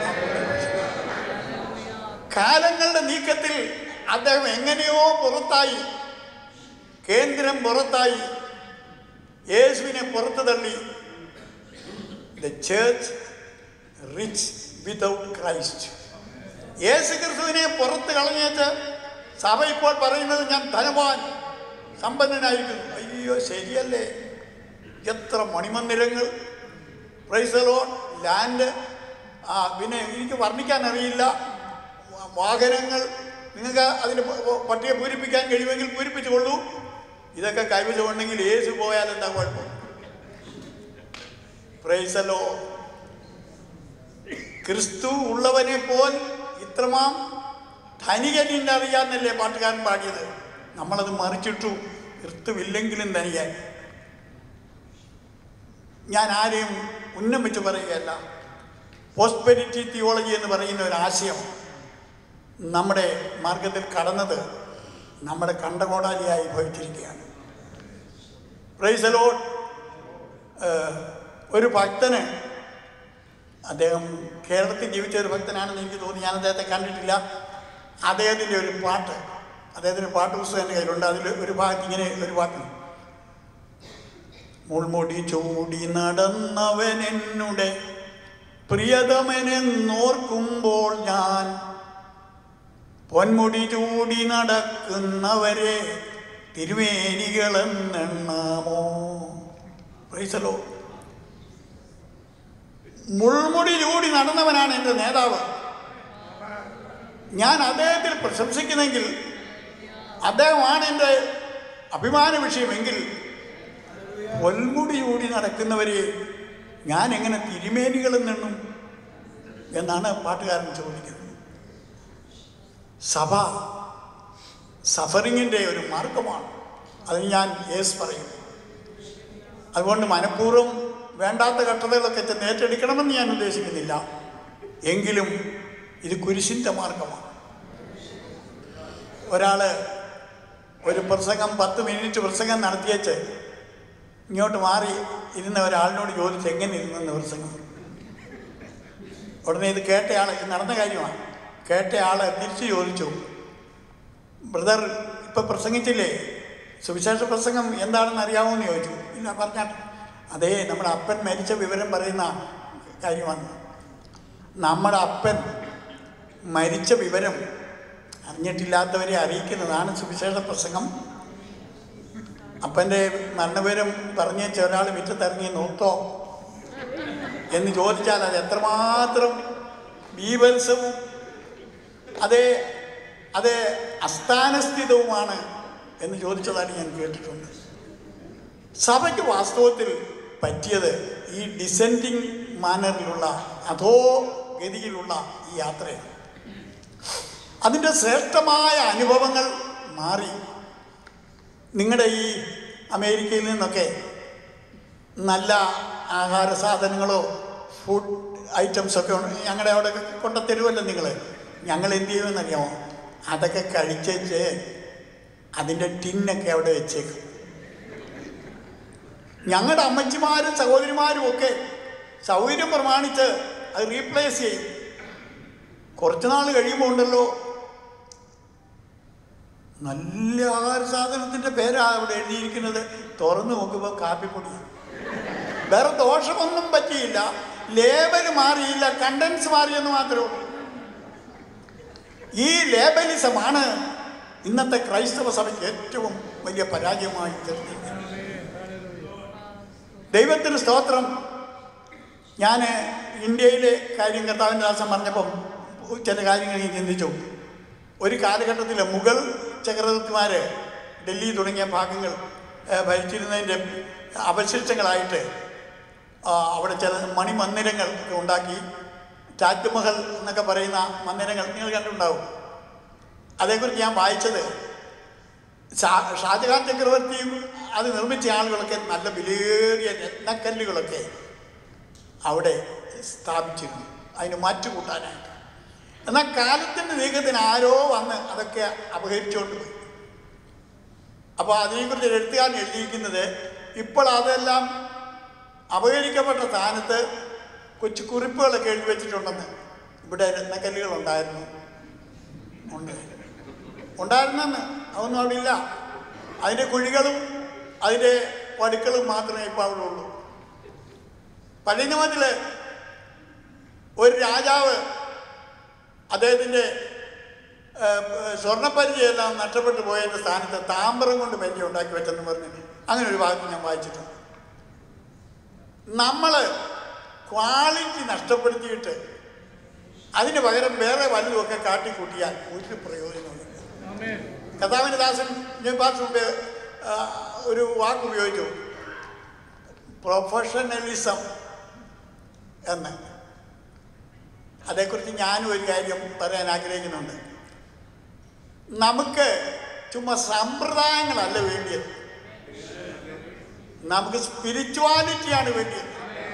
കാലങ്ങളുടെ നീക്കത്തിൽ അദ്ദേഹം എങ്ങനെയോ പുറത്തായി, കേന്ദ്രം പുറത്തായി, യേശുവിനെ പുറത്തു തള്ളി. The church rich without Christ. യേശു ക്രിസ്തുവിനെ പുറത്ത് കളഞ്ഞേച്ച് സഭ ഇപ്പോൾ പറയുന്നത് ഞാൻ ധനവാൻ, സമ്പന്നനായിരിക്കുന്നു. അയ്യോ, ശരിയല്ലേ? എത്ര മണിമന്ദിരങ്ങൾ, പ്രൈസ് ദി ലോർഡ്, ലാൻഡ്, പിന്നെ എനിക്ക് വർണ്ണിക്കാൻ അറിയില്ല, വാഹനങ്ങൾ. നിങ്ങൾക്ക് അതിന് പട്ടിക പൂരിപ്പിക്കാൻ കഴിയുമെങ്കിൽ പൂരിപ്പിച്ചുകൊള്ളൂ. ഇതൊക്കെ കൈവശമുണ്ടെങ്കിൽ യേശു പോയാൽ എന്താ കുഴപ്പം? Praise the Lord. ക്രിസ്തു ഉള്ളവനെ പോൽ ഇത്രമാം ധനികനില്ല അറിയാന്നല്ലേ പാട്ടുകാരൻ പാടിയത്. നമ്മളത് മറിച്ചിട്ടു, ക്രിസ്തുവില്ലെങ്കിലും ധനികൻ. ഞാൻ ആരെയും ഉന്നമിച്ച് പറയുകയല്ല. പ്രോസ്പെരിറ്റി തിയോളജി എന്ന് പറയുന്ന ഒരു ആശയം നമ്മുടെ മാർഗത്തിൽ കടന്നത് നമ്മുടെ കണ്ടകോടാലിയായി ഭവിച്ചിരിക്കുകയാണ്. Praise the Lord. ഒരു ഭക്തന്, അദ്ദേഹം കേരളത്തിൽ ജീവിച്ച ഒരു ഭക്തനാണെന്ന് എനിക്ക് തോന്നി, ഞാൻ അദ്ദേഹത്തെ കണ്ടിട്ടില്ല. അദ്ദേഹത്തിൻ്റെ ഒരു പാട്ട്, അദ്ദേഹത്തിൻ്റെ പാട്ട് പുസ്തകം എൻ്റെ കയ്യിലുണ്ട്. അതിൽ ഒരു ഭാഗത്ത് ഇങ്ങനെ ഒരു പാട്ടുണ്ട്: മുൾമുടി ചൂടി നടന്നവനെന്നുടെ പ്രിയതമനെന്നോർക്കുമ്പോൾ ഞാൻ പൊന്മുടി ചൂടി നടക്കുന്നവരെ തിരുവേനികളെന്നെണ്ണാമോ. Praise the Lord. മുൾമുടി ചൂടി നടന്നവനാണ് എൻ്റെ നേതാവ്. ഞാൻ അദ്ദേഹത്തിൽ പ്രശംസിക്കുന്നെങ്കിൽ, അദ്ദേഹമാണ് എൻ്റെ അഭിമാന വിഷയമെങ്കിൽ, പൊന്മുടി ചൂടി നടക്കുന്നവരെ ഞാൻ എങ്ങനെ തിരുമേനികളെന്നെണ്ണും എന്നാണ് പാട്ടുകാരൻ ചോദിക്കുന്നത്. സഭ സഫറിങ്ങിൻ്റെ ഒരു മാർഗമാണ്. അതിന് ഞാൻ യേസ് പറയും. അതുകൊണ്ട് മനഃപൂർവ്വം വേണ്ടാത്ത കഷ്ടതകളൊക്കെ ചെന്ന് ഏറ്റെടുക്കണമെന്ന് ഞാൻ ഉദ്ദേശിക്കുന്നില്ല. എങ്കിലും ഇത് കുരിശിൻ്റെ മാർഗമാണ്. ഒരാൾ ഒരു പ്രസംഗം 10 മിനിറ്റ് പ്രസംഗം നടത്തിയേച്ച് ഇങ്ങോട്ട് മാറി ഇരുന്ന ഒരാളിനോട് ചോദിച്ചു, എങ്ങനെ ഇരുന്നെന്ന് പ്രസംഗം. ഉടനെ ഇത് കേട്ടയാൾ, ഇത് നടന്ന കാര്യമാണ്, കേട്ടയാൾ തിരിച്ചു ചോദിച്ചു, ബ്രദർ ഇപ്പം പ്രസംഗിച്ചില്ലേ, സുവിശേഷ പ്രസംഗം എന്താണെന്ന് അറിയാമോ എന്ന് ചോദിച്ചു. ഇല്ല, പറഞ്ഞാട്ട്. അതേ, നമ്മുടെ അപ്പൻ മരിച്ച വിവരം പറയുന്ന കാര്യമാണ്. നമ്മുടെ അപ്പൻ മരിച്ച വിവരം അറിഞ്ഞിട്ടില്ലാത്തവരെ അറിയിക്കുന്നതാണ് സുവിശേഷ പ്രസംഗം. അപ്പൻ്റെ മരണവിവരം പറഞ്ഞേച്ച ഒരാൾ മുറ്റത്തിറങ്ങി നോക്കോ എന്ന് ചോദിച്ചാൽ അത് എത്രമാത്രം ബീഭത്സവും അത് അസ്ഥാനസ്ഥിതവുമാണ് എന്ന് ചോദിച്ചതാണ് ഞാൻ കേട്ടിട്ടുണ്ട്. സഭയ്ക്ക് വാസ്തവത്തിൽ പറ്റിയത് ഈ ഡിസെൻഡിങ് മാനറിലുള്ള അധോഗതിയിലുള്ള ഈ യാത്രയാണ്. അതിൻ്റെ ശ്രേഷ്ഠമായ അനുഭവങ്ങൾ മാറി. നിങ്ങളുടെ ഈ അമേരിക്കയിൽ നിന്നൊക്കെ നല്ല ആഹാര സാധനങ്ങളോ ഫുഡ് ഐറ്റംസൊക്കെ ഞങ്ങളുടെ അവിടെ കൊണ്ടുത്തരുമല്ലോ നിങ്ങൾ. ഞങ്ങൾ എന്ത് ചെയ്യുമെന്നറിയാമോ? അതൊക്കെ കഴിച്ചേച്ച് അതിൻ്റെ ടിന്നൊക്കെ അവിടെ വെച്ചേക്കും. ഞങ്ങളുടെ അമ്മച്ചിമാരും സഹോദരിമാരും ഒക്കെ സൗകര്യം പ്രമാണിച്ച് അത് റീപ്ലേസ് ചെയ്യും. കുറച്ച് നാൾ കഴിയുമ്പോൾ ഉണ്ടല്ലോ, നല്ല ആഹാര സാധനത്തിൻ്റെ പേരാണ് അവിടെ എഴുതിയിരിക്കുന്നത്. തുറന്നു നോക്കുമ്പോൾ കാപ്പിപ്പൊടി. വേറെ ദോഷമൊന്നും പറ്റിയില്ല, ലേബൽ മാറിയില്ല, കണ്ടൻസ് മാറിയെന്ന് മാത്രമേ ഉള്ളൂ. ഈ ലേബലിസമാണ് ഇന്നത്തെ ക്രൈസ്തവ സഭയ്ക്ക് ഏറ്റവും വലിയ പരാജയമായി തീർന്നിരിക്കുന്നത്. ദൈവത്തിന് സ്തോത്രം. ഞാൻ ഇന്ത്യയിലെ കാര്യം കർത്താവിൻ്റെ ദാസൻ പറഞ്ഞപ്പം ചില കാര്യങ്ങൾ ഞാൻ ചിന്തിച്ചു. ഒരു കാലഘട്ടത്തിൽ മുഗൾ ചക്രവർത്തിമാർ ഡൽഹി തുടങ്ങിയ ഭാഗങ്ങൾ ഭരിച്ചിരുന്നതിൻ്റെ അവശിഷ്ടങ്ങളായിട്ട് അവിടെ ചില മണിമന്ദിരങ്ങൾ ഒക്കെ ഉണ്ടാക്കി. താജ്മഹൽ എന്നൊക്കെ പറയുന്ന മന്ദിരങ്ങൾ നിങ്ങൾ കണ്ടിട്ടുണ്ടാവും. അതേക്കുറിച്ച് ഞാൻ വായിച്ചത്, ഷാജഹാൻ ചക്രവർത്തിയും അത് നിർമ്മിച്ച ആളുകളൊക്കെ നല്ല വിലയേറിയ രത്നക്കല്ലുകളൊക്കെ അവിടെ സ്ഥാപിച്ചിരുന്നു അതിന് മാറ്റുകൂട്ടാനായിട്ട്. എന്നാൽ കാലത്തിൻ്റെ നീക്കത്തിന് ആരോ വന്ന് അതൊക്കെ അപഹരിച്ചുകൊണ്ട് പോയി. അപ്പോൾ അതിനെക്കുറിച്ച് എഴുത്തുകാരൻ എഴുതിയിരിക്കുന്നത്, ഇപ്പോൾ അതെല്ലാം അപഹരിക്കപ്പെട്ട സ്ഥാനത്ത് കൊച്ചു കുറിപ്പുകളൊക്കെ എഴുതി വെച്ചിട്ടുണ്ടെന്ന്. ഇവിടെ രത്നക്കല്ലുകൾ ഉണ്ടായിരുന്നെന്ന് അതൊന്നും അവിടെ ഇല്ല. അതിൻ്റെ കുഴികളും അതിൻ്റെ പടുക്കളും മാത്രമേ ഇപ്പോൾ അവിടെ ഉള്ളൂ. പഴയ നിയമത്തിൽ ഒരു രാജാവ് അദ്ദേഹത്തിൻ്റെ സ്വർണ്ണപ്പരിചയെല്ലാം നഷ്ടപ്പെട്ടു പോയതിൻ്റെ സ്ഥാനത്ത് താമ്രം കൊണ്ട് പരിചയം ഉണ്ടാക്കി വെച്ചെന്ന് പറഞ്ഞ് അങ്ങനെ ഒരു ഭാഗത്ത് ഞാൻ വായിച്ചിട്ടുണ്ട്. നമ്മൾ ക്വാളിറ്റി നഷ്ടപ്പെടുത്തിയിട്ട് അതിന് പകരം വേറെ വലുതുമൊക്കെ കാട്ടിക്കൂട്ടിയാൽ ഒരു പ്രയോജനമില്ല. കർത്താവിൻ്റെ ദാസൻ പാസ് മുമ്പേ ഒരു വാക്ക് ഉപയോഗിച്ചു, പ്രൊഫഷണലിസം എന്ന്. അതേക്കുറിച്ച് ഞാനും ഒരു കാര്യം പറയാൻ ആഗ്രഹിക്കുന്നുണ്ട്. നമുക്ക് ചുമ്മാ സമ്പ്രദായങ്ങളല്ല വേണ്ടിയത്, നമുക്ക് സ്പിരിച്വാലിറ്റിയാണ് വേണ്ടിയത്.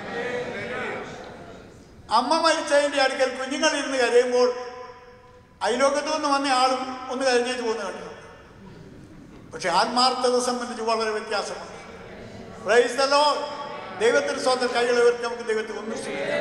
അമ്മ മരിച്ചതിൻ്റെ അടുക്കൽ കുഞ്ഞുങ്ങളിരുന്ന് കരയുമ്പോൾ അയലോക്കത്തു നിന്ന് വന്ന ആളും ഒന്ന് കരഞ്ഞേച്ച് പോകുന്ന കണ്ടിട്ടുണ്ട്. പക്ഷെ ആത്മാർത്ഥത സംബന്ധിച്ച് വളരെ വ്യത്യാസമുണ്ട്. Praise the Lord. ദൈവത്തിന് സ്വന്തം കൈകളെ ഉയർത്തി നമുക്ക് ദൈവത്തെ ഒന്ന്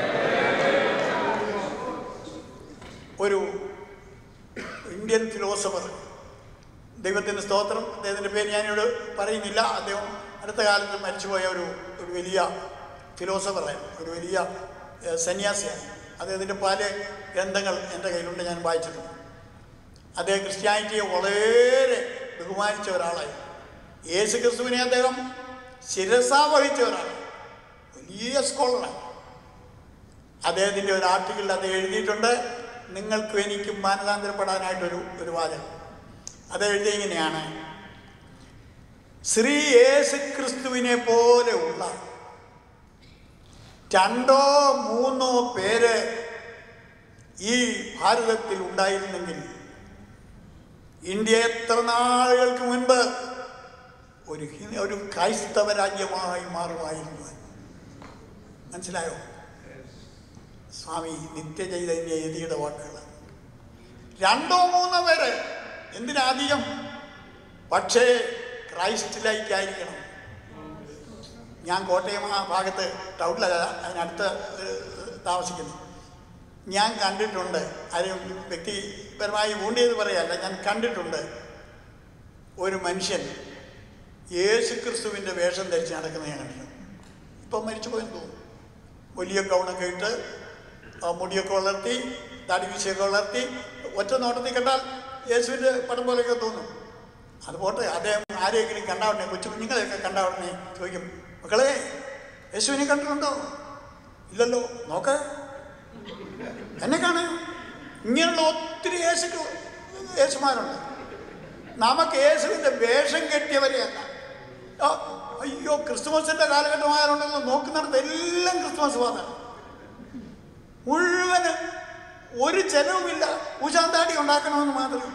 ഒരു ഇന്ത്യൻ ഫിലോസഫർ, ദൈവത്തിൻ്റെ സ്തോത്രം, അദ്ദേഹത്തിൻ്റെ പേര് ഞാനിവിടെ പറയുന്നില്ല. അദ്ദേഹം അടുത്ത കാലത്ത് മരിച്ചുപോയ ഒരു വലിയ ഫിലോസഫറായിരുന്നു, ഒരു വലിയ സന്യാസിയാണ്. അദ്ദേഹത്തിൻ്റെ പല ഗ്രന്ഥങ്ങൾ എൻ്റെ കയ്യിലുണ്ട്, ഞാൻ വായിച്ചിട്ടുണ്ട്. അദ്ദേഹം ക്രിസ്ത്യാനിറ്റിയെ വളരെ ബഹുമാനിച്ച ഒരാളായി. യേശു ക്രിസ്തുവിനെ അദ്ദേഹം ശിരസാ വഹിച്ച ഒരാളാണ്, വലിയ സ്കോളറാണ്. അദ്ദേഹത്തിൻ്റെ ഒരു ആർട്ടിക്കിളിൽ അദ്ദേഹം എഴുതിയിട്ടുണ്ട്, നിങ്ങൾക്കും എനിക്കും മാനസാന്തരപ്പെടാനായിട്ടൊരു വാചകം. അത് എഴുതിയ ഇങ്ങനെയാണ്: ശ്രീ യേശു ക്രിസ്തുവിനെ പോലെ ഉള്ള 2 or 3 പേര് ഈ ഭാരതത്തിൽ ഉണ്ടായിരുന്നെങ്കിൽ ഇന്ത്യ എത്ര നാളുകൾക്ക് മുൻപ് ഒരു ക്രൈസ്തവ രാജ്യമായി മാറുമായിരുന്നു. മനസ്സിലായോ? സ്വാമി നിത്യചൈതന്യ യതിയുടെ വാക്കുകൾ. 2 or 3 പേര്, എന്തിനധികം? പക്ഷേ ക്രൈസ്റ്റിലായിട്ടായിരിക്കണം. ഞാൻ കോട്ടയം ആ ഭാഗത്ത് ടൗണിലല്ല, അതിനടുത്ത് താമസിക്കുന്നു. ഞാൻ കണ്ടിട്ടുണ്ട്, ആരും വ്യക്തിപരമായി ഊണ്ടിയത് പറയല്ല, ഞാൻ കണ്ടിട്ടുണ്ട് ഒരു മനുഷ്യൻ യേശു ക്രിസ്തുവിൻ്റെ വേഷം ധരിച്ച് നടക്കുന്നത് ഞാൻ കണ്ടിട്ടുണ്ട്. ഇപ്പം മരിച്ചു പോയെന്ന് തോന്നുന്നു. വലിയ ഗൗണൊക്കെ ഇട്ട് മുടിയൊക്കെ വളർത്തി താടി വീശയൊക്കെ വളർത്തി ഒറ്റ നോട്ടത്തിൽ കണ്ടാൽ യേശുവിൻ്റെ പടം പോലെയൊക്കെ തോന്നും. അതുപോട്ടെ, അദ്ദേഹം ആരെങ്കിലും കണ്ടാവണേ, കൊച്ചു കുഞ്ഞുങ്ങളെയൊക്കെ കണ്ടാവണേ ചോദിക്കും, മക്കളെ യേശുവിനെ കണ്ടിട്ടുണ്ടോ? ഇല്ലല്ലോ, നോക്ക് എന്നെ കാണേ. ഇങ്ങനെയുള്ള ഒത്തിരി യേശുമാരുണ്ട്. നമുക്ക് യേശുവിൻ്റെ വേഷം കെട്ടിയവരെയല്ല. അയ്യോ, ക്രിസ്തുമസിൻ്റെ കാലഘട്ടമായാലുണ്ടല്ലോ, നോക്കുന്നിടത്ത് എല്ലാം ക്രിസ്തുമസ് പാതാണ്. മുഴുവന് ഒരു ചെലവുമില്ല, പൂശാന്താടി ഉണ്ടാക്കണമെന്ന് മാത്രം.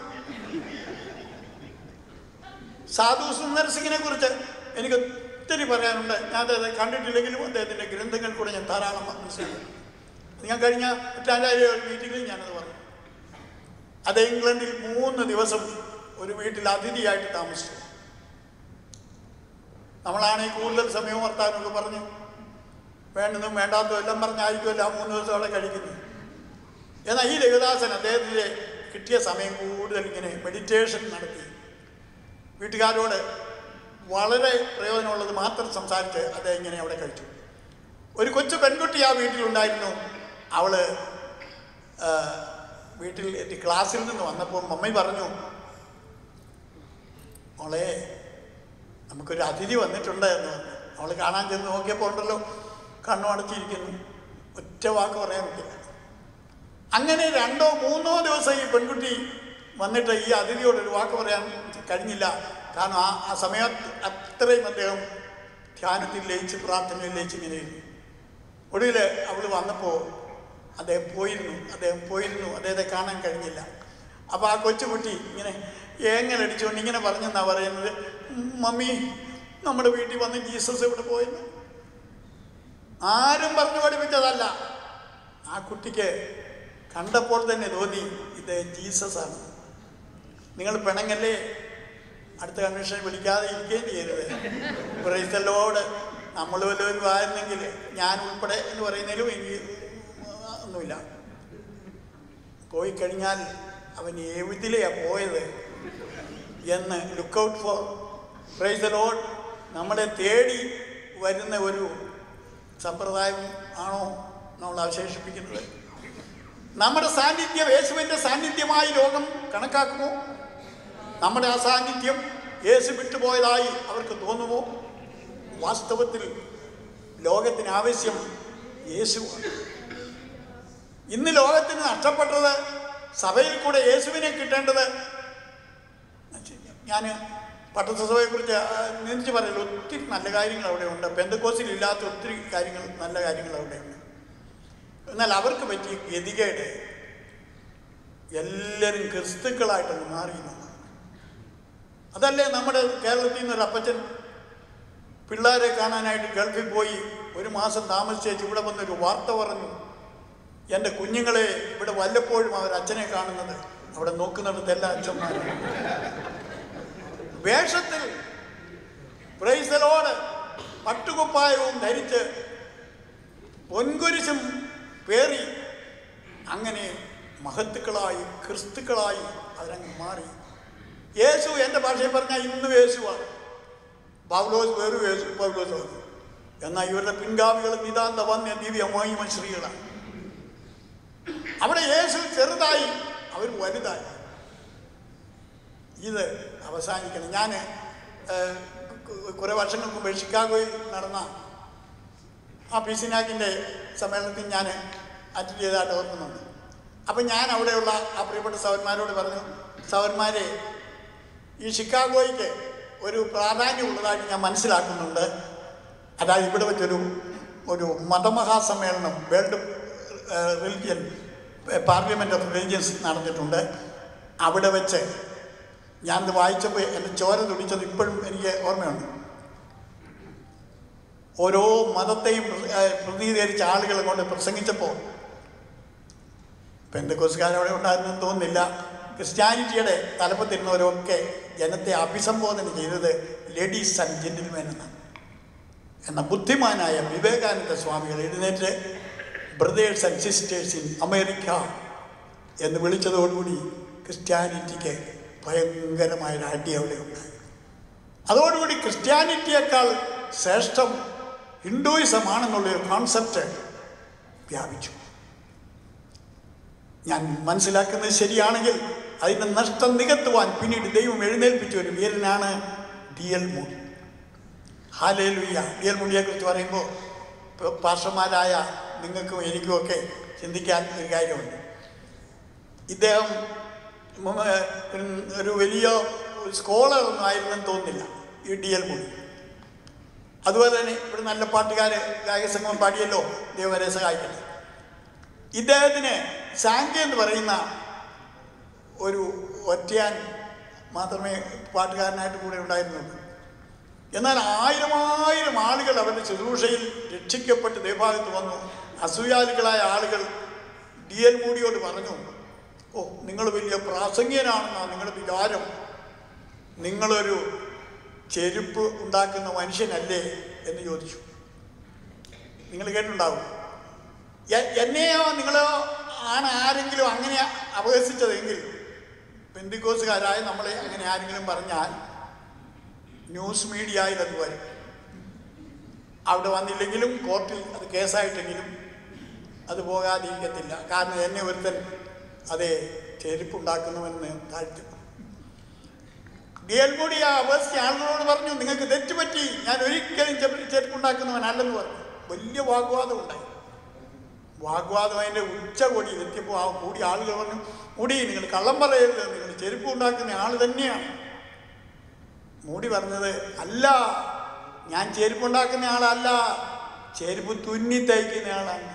സാധു സുന്ദർ സിംഗിനെ കുറിച്ച് എനിക്ക് ഒത്തിരി പറയാനുണ്ട്. ഞാൻ അദ്ദേഹത്തെ കണ്ടിട്ടില്ലെങ്കിലും അദ്ദേഹത്തിൻ്റെ ഗ്രന്ഥങ്ങൾ കൂടെ ഞാൻ ധാരാളം മനസ്സിലാക്കി. ഞാൻ കഴിഞ്ഞ 2 മീറ്റിങ്ങിൽ ഞാനത് പറഞ്ഞു. അത് ഇംഗ്ലണ്ടിൽ 3 ദിവസം ഒരു വീട്ടിൽ അതിഥിയായിട്ട് താമസിച്ചു. നമ്മളാണെങ്കിൽ കൂടുതൽ സമയം വർത്താനൊക്കെ പറഞ്ഞു വേണ്ടതും വേണ്ടാത്തതും എല്ലാം പറഞ്ഞായിരിക്കുമല്ലോ 3 ദിവസം അവിടെ കഴിക്കുന്നു. എന്നാൽ ഈ ദേവദാസൻ അദ്ദേഹത്തിൻ്റെ കിട്ടിയ സമയം കൂടുതൽ ഇങ്ങനെ മെഡിറ്റേഷൻ നടത്തി വീട്ടുകാരോട് വളരെ പ്രയോജനമുള്ളത് മാത്രം സംസാരിച്ച് അദ്ദേഹം ഇങ്ങനെ അവിടെ കഴിച്ചു. ഒരു കൊച്ചു പെൺകുട്ടി ആ വീട്ടിലുണ്ടായിരുന്നു. അവൾ വീട്ടിൽ ക്ലാസ്സിൽ നിന്ന് വന്നപ്പോൾ മമ്മി പറഞ്ഞു, മോളെ നമുക്കൊരു അതിഥി വന്നിട്ടുണ്ട് എന്ന് പറഞ്ഞു. അവൾ കാണാൻ ചെന്ന് നോക്കിയപ്പോൾ ഉണ്ടല്ലോ കണ്ണു അടച്ചിരിക്കുന്നു, ഒറ്റ വാക്ക് പറയാൻ പറ്റില്ല. അങ്ങനെ 2 or 3 ദിവസം ഈ പെൺകുട്ടി വന്നിട്ട് ഈ അതിഥിയോടൊരു വാക്ക് പറയാൻ കഴിഞ്ഞില്ല. കാരണം ആ സമയത്ത് അത്രയും അദ്ദേഹം ധ്യാനത്തിൽ ലയിച്ച് പ്രാർത്ഥനയിൽ ലയിച്ച് ഇങ്ങനെ ഇരുന്നു. ഒടുവിൽ അവൾ വന്നപ്പോൾ അദ്ദേഹം പോയിരുന്നു, അദ്ദേഹത്തെ കാണാൻ കഴിഞ്ഞില്ല. അപ്പോൾ ആ കൊച്ചുകുട്ടി ഇങ്ങനെ ഏങ്ങലടിച്ചുകൊണ്ട് ഇങ്ങനെ പറഞ്ഞെന്നാണ് പറയുന്നത്, മമ്മി നമ്മുടെ വീട്ടിൽ വന്ന് ജീസസ് ഇവിടെ പോയെന്ന്. ആരും പറഞ്ഞു പഠിപ്പിച്ചതല്ല. ആ കുട്ടിക്ക് കണ്ടപ്പോൾ തന്നെ തോന്നി ഇത് ജീസസാണ്. നിങ്ങൾ പിണങ്ങല്ലേ, അടുത്ത കൺവെൻഷൻ വിളിക്കാതെ ഇരിക്കുകയും ചെയ്യരുത്. Praise the Lord. നമ്മൾ വല്ലവരും ആയിരുന്നെങ്കിൽ ഞാൻ ഉൾപ്പെടെ എന്ന് പറയുന്നതിലും എനിക്ക് ഒന്നുമില്ല. പോയി കഴിഞ്ഞാൽ അവൻ എവിതിലെയാണ് പോയത് എന്ന് look out for. Praise the Lord. നമ്മളെ തേടി വരുന്ന ഒരു സമ്പ്രദായം ആണോ നമ്മൾ അവശേഷിപ്പിക്കുന്നത്? നമ്മുടെ സാന്നിധ്യം യേശുവിൻ്റെ സാന്നിധ്യമായി ലോകം കണക്കാക്കുമോ? നമ്മുടെ ആ സാന്നിധ്യം യേശു വിട്ടുപോയതായി അവർക്ക് തോന്നുമോ? വാസ്തവത്തിൽ ലോകത്തിന് ആവശ്യം യേശുവാണ്. ഇന്ന് ലോകത്തിന് നഷ്ടപ്പെട്ടത് സഭയിൽ കൂടെ യേശുവിനെ കിട്ടേണ്ടത്. ഞാൻ പട്ടസഭയെക്കുറിച്ച് നിന്നിച്ച് പറയില്ല, ഒത്തിരി നല്ല കാര്യങ്ങൾ അവിടെയുണ്ട്. പെന്തക്കോസ്തിലില്ലാത്ത ഒത്തിരി നല്ല കാര്യങ്ങൾ അവിടെയുണ്ട്. എന്നാൽ അവർക്ക് പറ്റിയ ഗതികേട് എല്ലാവരും ക്രിസ്തുക്കളായിട്ടൊന്ന് മാറിയെന്നുള്ളതാണ്. അതല്ലേ നമ്മുടെ കേരളത്തിൽ നിന്നൊരു അപ്പച്ചൻ പിള്ളേരെ കാണാനായിട്ട് ഗൾഫിൽ പോയി 1 മാസം താമസിച്ചേച്ച് ഇവിടെ വന്നൊരു വാർത്ത പറഞ്ഞു, എൻ്റെ കുഞ്ഞുങ്ങളെ ഇവിടെ വല്ലപ്പോഴും അവരച്ഛനെ കാണുന്നത്, അവിടെ നോക്കുന്നിടത്ത് എല്ലാ അച്ഛന്മാരും വേഷത്തിൽ പ്രൈസ് ദി ലോർഡ് പട്ടുകുപ്പായവും ധരിച്ച് പൊൻകുരിശും പേറി അങ്ങനെ മഹത്തുക്കളായി ക്രിസ്തുക്കളായി അവരങ്ങ് മാറി. യേശു എൻ്റെ ഭാഷയിൽ പറഞ്ഞാൽ ഇന്നും യേശുവാണ്. പൗലോസ് വേറൊരു യേശു പൗലോസാണ്. എന്നാൽ ഇവരുടെ പിൻഗാമികൾ നിതാന്ത വന്യ ദിവ്യമായി മനുഷ്യകളാണ്. അവിടെ യേശു ചെറുതായി, അവർ വലുതായി. ഇത് അവസാനിക്കണം. ഞാൻ കുറേ വർഷങ്ങൾക്ക് മുമ്പ് ഷിക്കാഗോയിൽ നടന്ന ആ പിസിനാക്കിൻ്റെ സമ്മേളനത്തിൽ ഞാൻ അറ്റൻഡ് ചെയ്തതായിട്ട് ഓർക്കുന്നുണ്ട്. അപ്പം ഞാൻ അവിടെയുള്ള ആ പ്രിയപ്പെട്ട സഹോദരന്മാരോട് പറഞ്ഞു, സഹോദരന്മാരെ, ഈ ഷിക്കാഗോയ്ക്ക് ഒരു പ്രാധാന്യമുള്ളതായിട്ട് ഞാൻ മനസ്സിലാക്കുന്നുണ്ട്. അതായത് ഇവിടെ വെച്ചൊരു മതമഹാസമ്മേളനം, world religion parliament of religions നടന്നിട്ടുണ്ട്. അവിടെ വെച്ച് ഞാനത് വായിച്ചപ്പോൾ എൻ്റെ ചോര തുടിച്ചത് ഇപ്പോഴും എനിക്ക് ഓർമ്മയുണ്ട്. ഓരോ മതത്തെയും പ്രതിനിധീകരിച്ച ആളുകളെ കൊണ്ട് പ്രസംഗിച്ചപ്പോൾ പെന്തക്കോസ്തുകാരവിടെ ഉണ്ടായിരുന്നെന്ന് തോന്നുന്നില്ല. ക്രിസ്ത്യാനിറ്റിയുടെ തലപ്പത്തിരുന്നവരൊക്കെ ജനത്തെ അഭിസംബോധന ചെയ്തത് ലേഡീസ് ആൻഡ് ജെന്റിൽമെൻ എന്നാണ്. എന്നാൽ ബുദ്ധിമാനായ വിവേകാനന്ദ സ്വാമികൾ എഴുന്നേറ്റ് brothers and sisters in America എന്ന് വിളിച്ചതോടുകൂടി ക്രിസ്ത്യാനിറ്റിക്ക് ഭയങ്കരമായൊരു അടി അവിടെ ഉണ്ടായി. അതോടുകൂടി ക്രിസ്ത്യാനിറ്റിയേക്കാൾ ശ്രേഷ്ഠം ഹിന്ദുയിസമാണെന്നുള്ളൊരു കോൺസെപ്റ്റ് വ്യാപിച്ചു. ഞാൻ മനസ്സിലാക്കുന്നത് ശരിയാണെങ്കിൽ അതിൻ്റെ നഷ്ടം നികത്തുവാൻ പിന്നീട് ദൈവം എഴുന്നേൽപ്പിച്ച ഒരു വീരനാണ് D.L. മൂഡി. ഹല്ലേലൂയ. D.L. മൂഡിയെക്കുറിച്ച് പറയുമ്പോൾ പാസ്റ്റർമാരായ നിങ്ങൾക്കും എനിക്കുമൊക്കെ ചിന്തിക്കാൻ ഒരു കാര്യമുണ്ട്. ഇദ്ദേഹം ഒരു വലിയ സ്കോളറൊന്നും ആയിരുന്നെന്ന് തോന്നുന്നില്ല ഈ D.L. മൂഡി. അതുപോലെ തന്നെ ഇവിടെ നല്ല പാട്ടുകാർ ഗായകസംഗമം പാടിയല്ലോ, ദൈവവരെ സഹായിക്കട്ടെ. ഇദ്ദേഹത്തിന് സാങ്കി എന്ന് പറയുന്ന ഒരു ഒറ്റയാൻ മാത്രമേ പാട്ടുകാരനായിട്ട് കൂടെ ഉണ്ടായിരുന്നുള്ളൂ. എന്നാൽ 1000 ആളുകൾ അവരുടെ ശുശ്രൂഷയിൽ രക്ഷിക്കപ്പെട്ട് ദൈവഭാഗത്ത് വന്നു. അസൂയാലുകളായ ആളുകൾ D.L. മൂഡിയോട് പറഞ്ഞു, ഓ, നിങ്ങൾ വലിയ പ്രാസംഗികനാണെന്നാണ് നിങ്ങളുടെ വിചാരം, നിങ്ങളൊരു ചെരുപ്പ് ഉണ്ടാക്കുന്ന മനുഷ്യനല്ലേ എന്ന് ചോദിച്ചു. നിങ്ങൾ കേട്ടിട്ടുണ്ടാവും. എന്നെയോ നിങ്ങളോ ആണ് ആരെങ്കിലും അങ്ങനെ അപഹസിച്ചതെങ്കിൽ, പെന്തിക്കോസുകാരായ നമ്മളെ അങ്ങനെ ആരെങ്കിലും പറഞ്ഞാൽ ന്യൂസ് മീഡിയയിൽ അത് വരും. അവിടെ വന്നില്ലെങ്കിലും കോർട്ടിൽ അത് കേസായിട്ടെങ്കിലും അത് പോകാതിരിക്കത്തില്ല. കാരണം എന്നെ ഒരുത്തൻ അതേ ചെരുപ്പുണ്ടാക്കുന്നുവെന്ന് താഴ്ത്തും. ഡിയൽമൂടി ആ അപഹസിച്ച ആളുകളോട് പറഞ്ഞു, നിങ്ങൾക്ക് തെറ്റുപറ്റി, ഞാൻ ഒരിക്കലും ചെരുപ്പുണ്ടാക്കുന്നവനല്ലെന്ന് പറഞ്ഞു. വലിയ വാഗ്വാദം ഉണ്ടായി. വാഗ്വാദം അതിൻ്റെ ഉച്ചകൊടി എത്തിയപ്പോൾ ആ കൂടിയ ആളുകൾ പറഞ്ഞു, മൂടി നിങ്ങൾ കള്ളം പറയരുത്, നിങ്ങൾ ചെരുപ്പ് ഉണ്ടാക്കുന്ന ആൾ തന്നെയാണ്. മൂടി പറഞ്ഞത്, അല്ല, ഞാൻ ചെരുപ്പുണ്ടാക്കുന്ന ആളല്ല, ചെരുപ്പ് തുന്നി തയ്ക്കുന്ന ആളാണ്.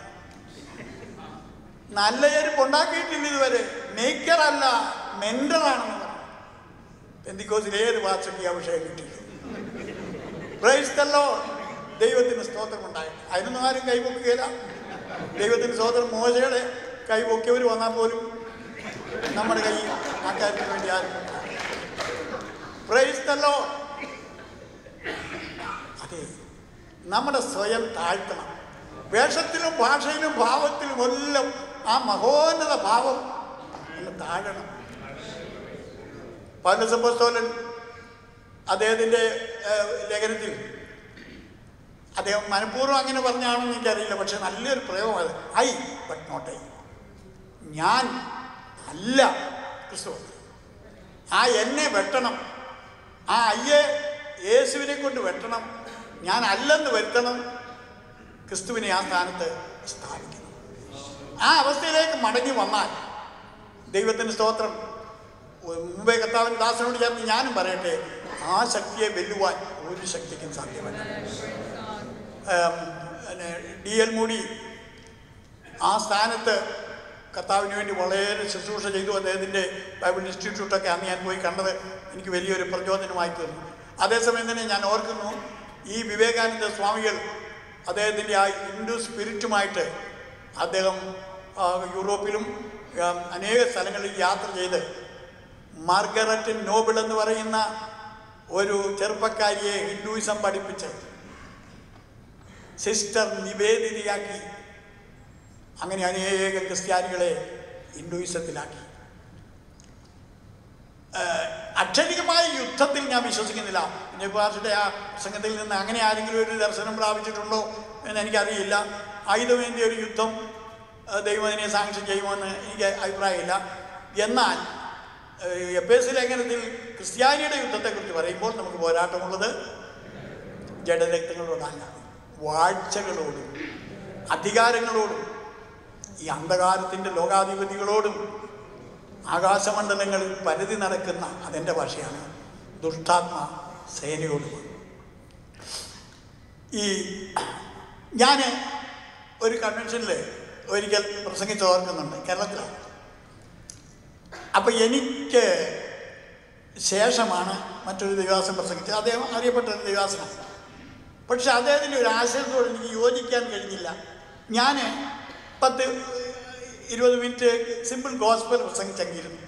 നല്ല ചെരുപ്പ് ഉണ്ടാക്കിയിട്ടില്ല ഇതുവരെ, മേക്കറല്ല, മെൻഡറാണെന്ന് പറഞ്ഞു. പെന്തിക്കോസിൽ ഏത് ഭാഷയ്ക്ക് അഭിഷേകം കിട്ടിയിട്ടു. Price the Lord. ദൈവത്തിന് സ്തോത്രം ഉണ്ടായി. അതിനൊന്നും ആരും കൈപൊക്കുകയില്ല. ദൈവത്തിന് സ്തോത്രം. മോശയുടെ കൈപൊക്കിയവർ വന്നാൽ പോലും നമ്മുടെ കൈ ആ കാര്യത്തിന് വേണ്ടി ആരും. Praise the lord. അതെ, നമ്മുടെ സ്വയം താഴ്ത്തണം. വേഷത്തിലും ഭാഷയിലും ഭാവത്തിലും എല്ലാം ആ മഹോന്നത ഭാവം ഒന്ന് താഴണം. പൗലോസ് അപ്പോസ്തലൻ അദ്ദേഹത്തിൻ്റെ ലേഖനത്തിൽ, അദ്ദേഹം മനഃപൂർവ്വം അങ്ങനെ പറഞ്ഞാണെന്ന് എനിക്കറിയില്ല, പക്ഷെ നല്ലൊരു പ്രയോഗം അത്, ഐ ബട്ട് നോട്ട് ഐ, ഞാൻ അല്ല ക്രിസ്തു. ആ എന്നെ വെട്ടണം, ആ അയ്യെ യേശുവിനെ കൊണ്ട് വെട്ടണം, ഞാൻ അല്ലെന്ന് വരുത്തണം, ക്രിസ്തുവിനെ ആ സ്ഥാനത്ത് സ്ഥാപിക്കണം. ആ അവസ്ഥയിലേക്ക് മടങ്ങി വന്നാൽ ദൈവത്തിൻ്റെ സ്തോത്രം. മുമ്പേ കർത്താവിൻ്റെ ദാസനോട് ചേർന്ന് ഞാനും പറയട്ടെ, ആ ശക്തിയെ വെല്ലുവാൻ ഒരു ശക്തിക്കും സാധ്യമല്ല. DL മൂടി ആ സ്ഥാനത്ത് കർത്താവിന് വേണ്ടി വളരെ ശുശ്രൂഷ ചെയ്തു. അദ്ദേഹത്തിൻ്റെ ബൈബിൾ ഇൻസ്റ്റിറ്റ്യൂട്ടൊക്കെ അന്ന് ഞാൻ പോയി കണ്ടത് എനിക്ക് വലിയൊരു പ്രചോദനമായി തീർന്നു. അതേസമയം തന്നെ ഞാൻ ഓർക്കുന്നു, ഈ വിവേകാനന്ദ സ്വാമികൾ അദ്ദേഹത്തിൻ്റെ ആ ഹിന്ദു സ്പിരിറ്റുമായിട്ട് അദ്ദേഹം യൂറോപ്പിലും അനേക സ്ഥലങ്ങളിൽ യാത്ര ചെയ്ത് മാർഗരറ്റ് നോബിൾ എന്ന് പറയുന്ന ഒരു ചെറുപ്പക്കാരിയെ ഹിന്ദുയിസം പഠിപ്പിച്ച് സിസ്റ്റർ നിവേദിതയാക്കി. അങ്ങനെ അനേക ക്രിസ്ത്യാനികളെ ഹിന്ദുയിസത്തിലാക്കി. അക്ഷരികമായ യുദ്ധത്തിൽ ഞാൻ വിശ്വസിക്കുന്നില്ല. നെബുകാർഷിയുടെ ആ പ്രസംഗത്തിൽ നിന്ന് അങ്ങനെ ആരെങ്കിലും ഒരു ദർശനം പ്രാപിച്ചിട്ടുണ്ടോ എന്ന് എനിക്കറിയില്ല. ആയുധമേന്തിയ ഒരു യുദ്ധം ദൈവം അതിനെ സാങ്ഷൻ ചെയ്യുമെന്ന് എനിക്ക് അഭിപ്രായമില്ല. എന്നാൽ എഫേസ്യ ലേഖനത്തിൽ ക്രിസ്ത്യാനിയുടെ യുദ്ധത്തെക്കുറിച്ച് പറയുമ്പോൾ നമുക്ക് പോരാട്ടമുള്ളത് ജഡരക്തങ്ങളോടല്ല, വാഴ്ചകളോടും അധികാരങ്ങളോടും ഈ അന്ധകാരത്തിൻ്റെ ലോകാധിപതികളോടും ആകാശമണ്ഡലങ്ങളിൽ പരിധി നടക്കുന്ന, അതെൻ്റെ ഭാഷയാണ്, ദുഷ്ടാത്മ സേനയോടുമാണ്. ഞാൻ ഒരു കൺവെൻഷനിൽ ഒരിക്കൽ പ്രസംഗിച്ച് ഓർക്കുന്നുണ്ട്, കേരളത്തിലാണ്. അപ്പം എനിക്ക് ശേഷമാണ് മറ്റൊരു ദൈവദാസൻ പ്രസംഗിച്ചത്. അദ്ദേഹം അറിയപ്പെട്ട ഒരു ദൈവദാസനാണ്. പക്ഷെ അദ്ദേഹത്തിൻ്റെ ഒരു ആശയത്തോട് എനിക്ക് യോജിക്കാൻ കഴിഞ്ഞില്ല. ഞാൻ 10-20 മിനിറ്റ് സിമ്പിൾ ഗോസ്പൽ പ്രസംഗിച്ചെങ്കിലും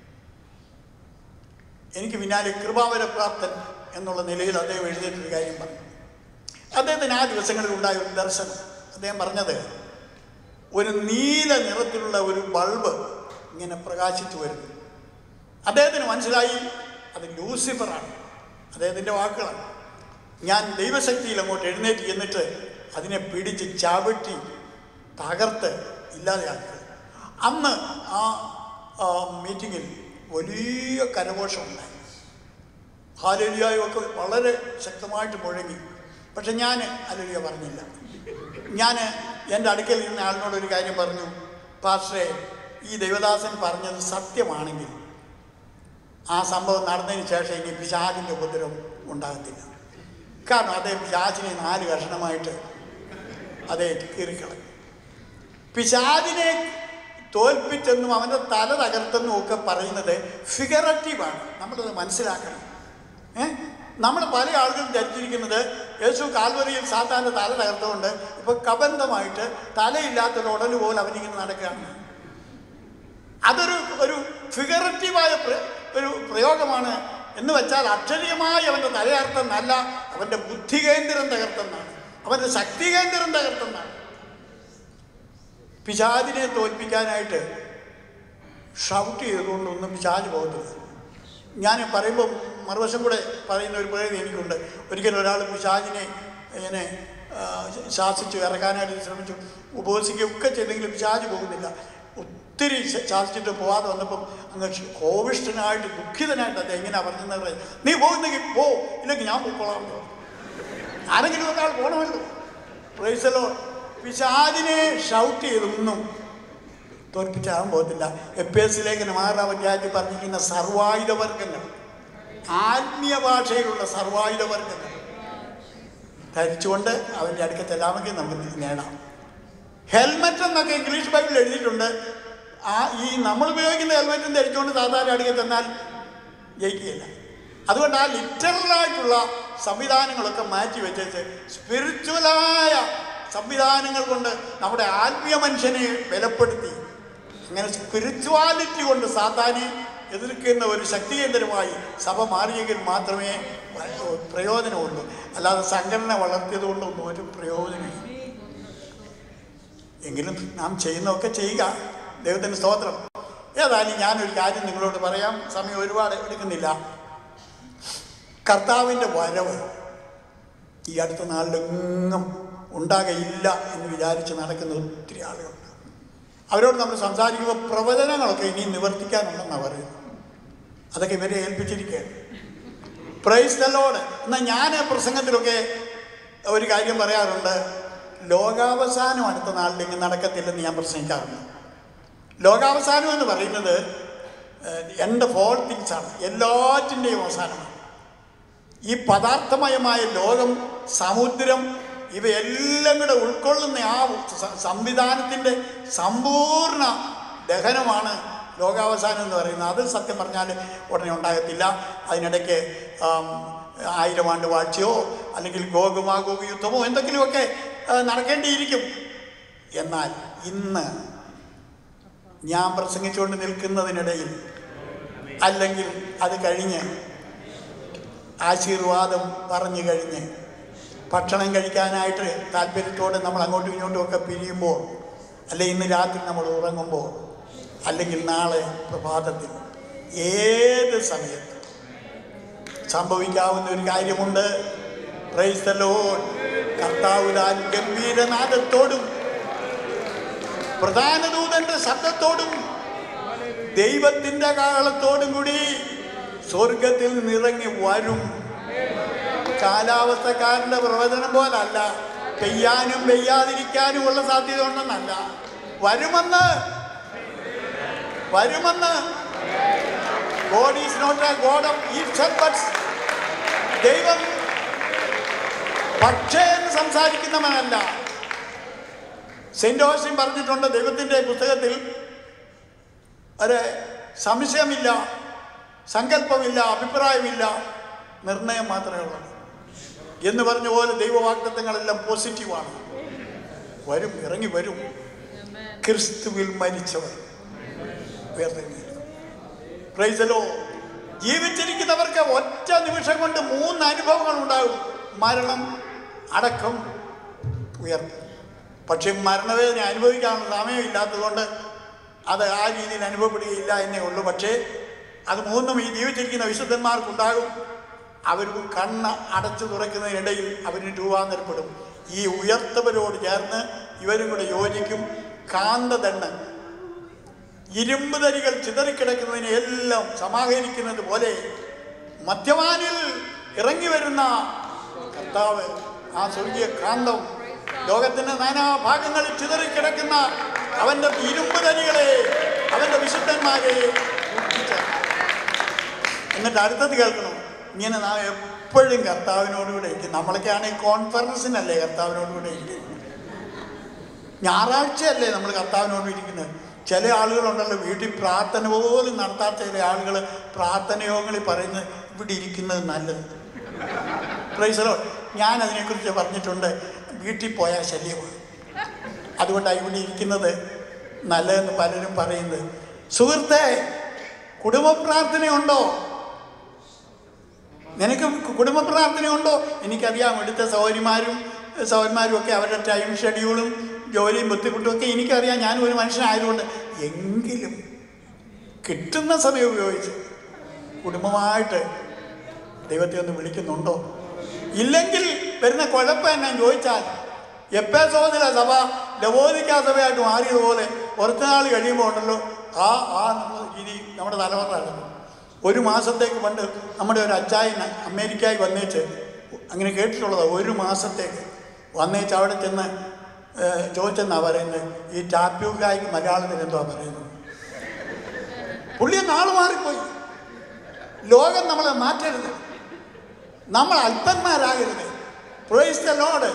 എനിക്ക് പിന്നാലെ കൃപാവരപ്രാപ്തൻ എന്നുള്ള നിലയിൽ അദ്ദേഹം എഴുതിയിട്ടൊരു കാര്യം പറഞ്ഞു. അദ്ദേഹത്തിന് ആ ദിവസങ്ങളിൽ ഉണ്ടായ ഒരു ദർശനം. അദ്ദേഹം പറഞ്ഞത്, ഒരു നീല നിറത്തിലുള്ള ഒരു ബൾബ് ഇങ്ങനെ പ്രകാശിച്ചു വരുന്നു. അദ്ദേഹത്തിന് മനസ്സിലായി അത് ലൂസിഫറാണ്. അദ്ദേഹത്തിൻ്റെ വാക്കുകളാണ്. ഞാൻ ദൈവശക്തിയിൽ അങ്ങോട്ട് എഴുന്നേറ്റ് ചെന്നിട്ട് അതിനെ പിടിച്ച് ചവിട്ടി തകർത്ത് ഇല്ലാതെയാക്കുക. അന്ന് ആ മീറ്റിങ്ങിൽ വലിയ കരഘോഷമുണ്ടായി. ഹല്ലേലൂയയും ഒക്കെ വളരെ ശക്തമായിട്ട് മുഴങ്ങി. പക്ഷെ ഞാൻ ഹല്ലേലൂയ പറഞ്ഞില്ല. ഞാൻ എൻ്റെ അടുക്കൽ ഇരുന്ന ആളിനോടൊരു കാര്യം പറഞ്ഞു, പാസ്റ്ററെ, ഈ ദൈവദാസൻ പറഞ്ഞത് സത്യമാണെങ്കിൽ ആ സംഭവം നടന്നതിന് ശേഷം ഇനി പിശാചിൻ്റെ ഉപദ്രവം ഉണ്ടാകത്തില്ല. കാരണം അദ്ദേഹം പിശാചിനെ 4 കഷണമായിട്ട് അതേ കീറിക്കളഞ്ഞു. പിശാചിനെ തോൽപ്പിച്ചെന്നും അവൻ്റെ തല തകർത്തെന്നും ഒക്കെ പറയുന്നത് ഫിഗറേറ്റീവാണ്. നമ്മളത് മനസ്സിലാക്കണം. നമ്മൾ പല ആളുകളും ധരിച്ചിരിക്കുന്നത് യേശു കാൽവരിയിൽ സാത്താൻ്റെ തല തകർത്തുകൊണ്ട് ഇപ്പോൾ കബന്ധമായിട്ട് തലയില്ലാത്തൊരു ഉടല് പോലെ അവനിങ്ങനെ നടക്കുകയാണ്. അതൊരു ഒരു ഫിഗറേറ്റീവായ ഒരു പ്രയോഗമാണ്. എന്ന് വെച്ചാൽ അക്ഷരീയമായി അവൻ്റെ തലയർത്ഥമെന്നല്ല, അവൻ്റെ ബുദ്ധി കേന്ദ്രം തകർത്തെന്നാണ്, അവൻ്റെ ശക്തി കേന്ദ്രം തകർത്തെന്നാണ്. പിശാചിനെ തോൽപ്പിക്കാനായിട്ട് ഷൗട്ട് ചെയ്തുകൊണ്ടൊന്നും പിശാച് പോകത്തില്ല. ഞാൻ പറയുമ്പോൾ മറുവശം കൂടെ പറയുന്ന ഒരു പ്രേരണ എനിക്കുണ്ട്. ഒരിക്കലും ഒരാൾ പിശാചിനെ ഇങ്ങനെ ശാസിച്ചു ഇറക്കാനായിട്ട് ശ്രമിച്ചു, ഉപവസിക്കുകയൊക്കെ ചെയ്തെങ്കിലും പിശാച് പോകുന്നില്ല. ഒത്തിരി ശാസിച്ചിട്ട് പോകാതെ വന്നപ്പം അങ്ങ് കോവിഷ്ടനായിട്ട് ദുഃഖിതനായിട്ട് അദ്ദേഹം ഇങ്ങനെ പറഞ്ഞെന്ന് പറയും, നീ പോകുന്നെങ്കിൽ പോ, ഇല്ലെങ്കിൽ ഞാൻ പോയിക്കോളാം. ആരെങ്കിലും ഒരാൾ പോകണമല്ലോ. പ്രൈസലോ. പിശാചിനെ ഷൗട്ട് ചെയ്തൊന്നും തോൽപ്പിച്ചാകാൻ പോകത്തില്ല. എഫേസ്യ ലേഖനം 6-ാം അധ്യായത്തിൽ പറഞ്ഞിരിക്കുന്ന സർവായുധവർഗങ്ങൾ, ആത്മീയ ഭാഷയിലുള്ള സർവായുധവർഗങ്ങൾ ധരിച്ചുകൊണ്ട് അവൻ്റെ അടുക്കൽ ചെല്ലാമെങ്കിൽ നമുക്ക് നേടാം. ഹെൽമെറ്റ് എന്നൊക്കെ ഇംഗ്ലീഷ് ബൈബിളിൽ എഴുതിയിട്ടുണ്ട്. ഈ നമ്മൾ ഉപയോഗിക്കുന്ന ഹെൽമെറ്റും ധരിച്ചുകൊണ്ട് സാധാരണ അടുക്കൽ ചെന്നാൽ ജയിക്കുകയില്ല. അതുകൊണ്ട് ആ ലിറ്ററലായിട്ടുള്ള സംവിധാനങ്ങളൊക്കെ മാറ്റി വെച്ചേച്ച് സ്പിരിച്വലായ സംവിധാനങ്ങൾ കൊണ്ട് നമ്മുടെ ആത്മീയ മനുഷ്യനെ ബലപ്പെടുത്തി, അങ്ങനെ സ്പിരിച്വാലിറ്റി കൊണ്ട് സാത്താനെ എതിർക്കുന്ന ഒരു ശക്തി കേന്ദ്രമായി സഭ മാറിയെങ്കിൽ മാത്രമേ പ്രയോജനമുള്ളൂ. അല്ലാതെ സംഘടന വളർത്തിയത് കൊണ്ടൊന്നും ഒരു പ്രയോജനമില്ല. എങ്കിലും നാം ചെയ്യുന്നതൊക്കെ ചെയ്യുക. ദൈവത്തിൻ്റെ സ്തോത്രം. ഏതായാലും ഞാനൊരു കാര്യം നിങ്ങളോട് പറയാം, സമയം ഒരുപാട് എടുക്കുന്നില്ല. കർത്താവിൻ്റെ വരവ് ഈ അടുത്ത നാളിലെങ്ങും ഉണ്ടാകയില്ല എന്ന് വിചാരിച്ച് നടക്കുന്ന ഒത്തിരി ആളുകളുണ്ട്. അവരോട് നമ്മൾ സംസാരിക്കുമ്പോൾ പ്രവചനങ്ങളൊക്കെ ഇനി നിവർത്തിക്കാനുണ്ടെന്നാണ് പറയുന്നത്. അതൊക്കെ ഇവരെ ഏൽപ്പിച്ചിരിക്കുകയാണ്. Price the Lord. എന്നാൽ ഞാൻ പ്രസംഗത്തിലൊക്കെ ഒരു കാര്യം പറയാറുണ്ട്, ലോകാവസാനം അടുത്ത നാളിലേക്ക് നടക്കത്തില്ലെന്ന് ഞാൻ പ്രസംഗിക്കാറുണ്ട്. ലോകാവസാനം എന്ന് പറയുന്നത് എൻ്റെ ഫോൾ തിങ്സാണ്, എല്ലാറ്റിൻ്റെയും അവസാനമാണ്. ഈ പദാർത്ഥമയമായ ലോകം, സമുദ്രം, ഇവയെല്ലാം കൂടെ ഉൾക്കൊള്ളുന്ന ആ സംവിധാനത്തിൻ്റെ സമ്പൂർണ്ണ ദഹനമാണ് ലോകാവസാനം എന്ന് പറയുന്നത്. അത് സത്യം പറഞ്ഞാൽ ഉടനെ ഉണ്ടാകത്തില്ല. അതിനിടയ്ക്ക് 1000 ആണ്ട് വാഴ്ചയോ അല്ലെങ്കിൽ ഗോഗുമാഗോഗ് യുദ്ധമോ എന്തെങ്കിലുമൊക്കെ നടക്കേണ്ടിയിരിക്കും. എന്നാൽ ഇന്ന് ഞാൻ പ്രസംഗിച്ചുകൊണ്ട് നിൽക്കുന്നതിനിടയിൽ അല്ലെങ്കിൽ അത് കഴിഞ്ഞ് ആശീർവാദം പറഞ്ഞു കഴിഞ്ഞ് ഭക്ഷണം കഴിക്കാനായിട്ട് താല്പര്യത്തോടെ നമ്മൾ അങ്ങോട്ടും ഇങ്ങോട്ടും ഒക്കെ പിരിയുമ്പോൾ, അല്ലെങ്കിൽ ഇന്ന് രാത്രി നമ്മൾ ഉറങ്ങുമ്പോൾ, അല്ലെങ്കിൽ നാളെ പ്രഭാതത്തിൽ, ഏത് സമയത്ത് സംഭവിക്കാവുന്ന ഒരു കാര്യമുണ്ട്. Praise the Lord. കർത്താവ് താൻ ഗംഭീരനാദത്തോടും പ്രധാന ദൂതന്റെ ശബ്ദത്തോടും ദൈവത്തിൻ്റെ കാഹളത്തോടും കൂടി സ്വർഗത്തിൽ നിന്നിറങ്ങി വരും. കാലാവസ്ഥക്കാരൻ്റെ പ്രവചനം പോലല്ല, പെയ്യാനും പെയ്യാതിരിക്കാനുമുള്ള സാധ്യത ഉണ്ടെന്നല്ല, വരുമെന്ന്. God is not a God of ifs and buts. ദൈവം പക്ഷേ എന്ന് സംസാരിക്കുന്നവനല്ല. സെന്റ് ഓസ്റ്റിൻ പറഞ്ഞിട്ടുണ്ട് ദൈവത്തിൻ്റെ പുസ്തകത്തിൽ, ഒരു സംശയമില്ല, സങ്കല്പമില്ല, അഭിപ്രായമില്ല, നിർണയം മാത്രമേ ഉള്ളൂ എന്ന് പറഞ്ഞ പോലെ ദൈവവാഗ്ദത്തങ്ങളെല്ലാം പോസിറ്റീവാണ്. വരും, ഇറങ്ങി വരും. ക്രിസ്തുവിൽ മരിച്ചവർ ഉയർത്തെഴുന്നേൽക്കും. Praise the lord. ജീവിച്ചിരിക്കുന്നവർക്ക് ഒറ്റ നിമിഷം കൊണ്ട് 3 അനുഭവങ്ങൾ ഉണ്ടാകും: മരണം, അടക്കം, ഉയർപ്പ്. പക്ഷെ മരണവേദന അനുഭവിക്കാനുള്ള സമയമില്ലാത്തതുകൊണ്ട് അത് ആ രീതിയിൽ അനുഭവപ്പെടുകയില്ല എന്നേ ഉള്ളൂ. പക്ഷേ അത് 3ഉം ഈ ജീവിച്ചിരിക്കുന്ന വിശുദ്ധന്മാർക്കുണ്ടാകും. അവർ കണ്ണ് അടച്ചു തുറക്കുന്നതിനിടയിൽ അവരിന് രൂപാന്തരപ്പെടും. ഈ ഉയർത്തവരോട് ചേർന്ന് ഇവരും കൂടെ യോജിക്കും. കാന്തദണ്ഡ്, ഇരുമ്പ് തരികൾ ചിതറിക്കിടക്കുന്നതിനെ എല്ലാം സമാഹരിക്കുന്നത് പോലെ മധ്യവാനിൽ ഇറങ്ങി വരുന്ന കർത്താവ്, ആ സ്വർഗീയ കാന്തം, ലോകത്തിൻ്റെ നാനാഭാഗങ്ങളിൽ ചിതറിക്കിടക്കുന്ന അവൻ്റെ ഇരുമ്പ് തരികളെ, അവൻ്റെ വിശുദ്ധന്മാരെ എന്നിട്ട് അടുത്തത് കേൾക്കണം. ഇങ്ങനെ നാം എപ്പോഴും കർത്താവിനോടുകൂടെ ഇരിക്കും. നമ്മളൊക്കെയാണ് ഈ കോൺഫറൻസിനല്ലേ കർത്താവിനോടുകൂടെ ഇരിക്കുന്നത്, ഞായറാഴ്ചയല്ലേ നമ്മൾ കർത്താവിനോട് ഇരിക്കുന്നത്. ചില ആളുകളുണ്ടല്ലോ വീട്ടിൽ പ്രാർത്ഥന പോലും നടത്താത്ത ചില ആളുകൾ പ്രാർത്ഥനയോഗങ്ങളിൽ പറയുന്നത് ഇവിടെ ഇരിക്കുന്നത് നല്ലത്. Praise the lord. ഞാൻ അതിനെക്കുറിച്ച് പറഞ്ഞിട്ടുണ്ട്. വീട്ടിൽ പോയാൽ ശല്യമാണ്, അതുകൊണ്ടാണ് ഇവിടെ ഇരിക്കുന്നത് നല്ലതെന്ന് പലരും പറയുന്നത്. സുഹൃത്തെ, കുടുംബ പ്രാർത്ഥനയുണ്ടോ? നിനക്ക് കുടുംബ പ്രാർത്ഥനയുണ്ടോ? എനിക്കറിയാം, ഇവിടുത്തെ സഹോദരിമാരും ഒക്കെ അവരുടെ ടൈം ഷെഡ്യൂളും ജോലിയും ബുദ്ധിമുട്ടും ഒക്കെ എനിക്കറിയാം. ഞാനും ഒരു മനുഷ്യനായതുകൊണ്ട്. എങ്കിലും കിട്ടുന്ന സമയം ഉപയോഗിച്ച് കുടുംബമായിട്ട് ദൈവത്തെ ഒന്ന് വിളിക്കുന്നുണ്ടോ? ഇല്ലെങ്കിൽ വരുന്ന കുഴപ്പം എന്നാ ചോദിച്ചാൽ, എഫേസോസിലെ സഭ ലവോദിക്കാ സഭയായിട്ട് മാറിയതുപോലെ കുറച്ച് നാൾ കഴിയുമ്പോൾ ഉണ്ടല്ലോ രീതി നമ്മുടെ തലമുറ നടന്നു. ഒരു മാസത്തേക്ക് പണ്ട് നമ്മുടെ ഒരു അച്ചായന് അമേരിക്കയിൽ വന്നേച്ച്, അങ്ങനെ കേട്ടിട്ടുള്ളതാണ്, ഒരു മാസത്തേക്ക് വന്നേച്ച് അവിടെ ചെന്ന് ചോദിച്ചെന്നാ പറയുന്നത്, ഈ ടാപ്യൂക്കായ്ക്ക് മലയാളത്തിൽ എന്തുവാ പറയുന്നത്? പുള്ളിയെ നാൾ മാറിപ്പോയി. ലോകം നമ്മളെ മാറ്റരുത്, നമ്മൾ അല്പന്മാരാകരുത്. Price the Lord.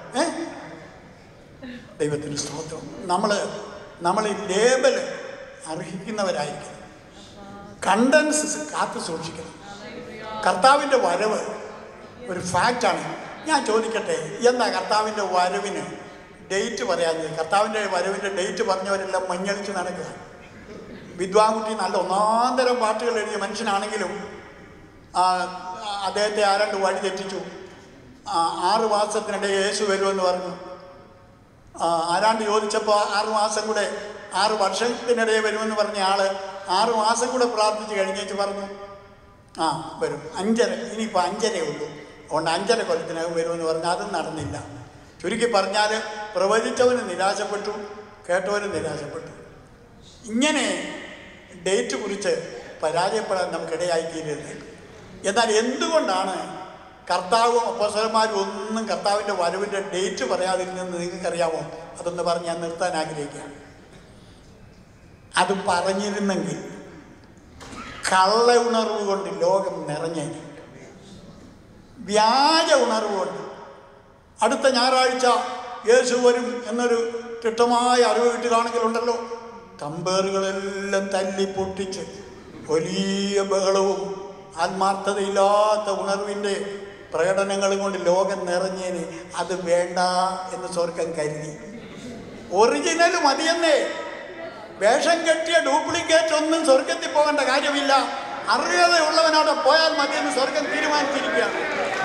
ദൈവത്തിന് സ്തോത്രം. നമ്മൾ ഈ ലേബൽ അർഹിക്കുന്നവരായിരിക്കണം. കണ്ടൻസ് കാത്തു സൂക്ഷിക്കണം. കർത്താവിൻ്റെ വരവ് ഒരു ഫാക്റ്റാണ്. ഞാൻ ചോദിക്കട്ടെ, എന്താ കർത്താവിൻ്റെ വരവിന് ഡേറ്റ് പറയാഞ്ഞത്? കർത്താവിൻ്റെ വരവിൻ്റെ ഡേറ്റ് പറഞ്ഞവരെല്ലാം മഞ്ഞളിച്ച് നടക്കുക. വിദ്വാൻകുട്ടി നല്ല ഒന്നാന്തരം പാട്ടുകൾ എഴുതിയ മനുഷ്യനാണെങ്കിലും അദ്ദേഹത്തെ ആരാണ്ട് വഴി തെറ്റിച്ചു. 6 മാസത്തിനിടെ യേശു വരുമെന്ന് പറഞ്ഞു. ആരാണ്ട് ചോദിച്ചപ്പോൾ 6 മാസം കൂടെ, 6 വർഷത്തിനിടെ വരുമെന്ന് പറഞ്ഞ ആൾ 6 മാസം കൂടെ പ്രാർത്ഥിച്ച് കഴിഞ്ഞേച്ച് പറഞ്ഞു വരും. 5.5, ഇനിയിപ്പോൾ 5.5 ഉള്ളൂ, അതുകൊണ്ട് 5.5 കൊല്ലത്തിനകം വരുമെന്ന് പറഞ്ഞു. അതും നടന്നില്ല. ചുരുക്കി പറഞ്ഞാൽ പ്രവചിച്ചവന് നിരാശപ്പെട്ടു, കേട്ടവനും നിരാശപ്പെട്ടു. ഇങ്ങനെ ഡേറ്റ് കുറിച്ച് പരാജയപ്പെടാൻ നമുക്കിടയായിത്തീരരുത്. എന്നാൽ എന്തുകൊണ്ടാണ് കർത്താവും അപ്പോസ്തലന്മാരും ഒന്നും കർത്താവിൻ്റെ വരവിൻ്റെ ഡേറ്റ് പറയാതിരുന്നെന്ന് നിങ്ങൾക്കറിയാമോ? അതൊന്ന് പറഞ്ഞ് ഞാൻ നിർത്താൻ ആഗ്രഹിക്കുകയാണ്. അത് പറഞ്ഞിരുന്നെങ്കിൽ കള്ള ഉണർവ് കൊണ്ട് ലോകം നിറഞ്ഞേനെ, വ്യാജ ഉണർവ് കൊണ്ട്. അടുത്ത ഞായറാഴ്ച യേശു വരും എന്നൊരു തിട്ടമായ അറിവ് കിട്ടുകയാണെങ്കിലുണ്ടല്ലോ, തമ്പേറുകളെല്ലാം തല്ലി പൊട്ടിച്ച് വലിയ ബഹളവും ആത്മാർത്ഥതയില്ലാത്ത ഉണർവിൻ്റെ പ്രകടനങ്ങളും കൊണ്ട് ലോകം നിറഞ്ഞേനെ. അത് വേണ്ട എന്ന് സ്വർഗം കരുതി. ഒറിജിനൽ മതിയെന്നേ. വേഷം കെട്ടിയ ഡ്യൂപ്ലിക്കേറ്റ് ഒന്നും സ്വർഗത്തിൽ പോകേണ്ട കാര്യമില്ല. അർഹതയുള്ളവനവിടെ പോയാൽ മതിയെന്ന് സ്വർഗം തീരുമാനിച്ചിരിക്കുകയാണ്.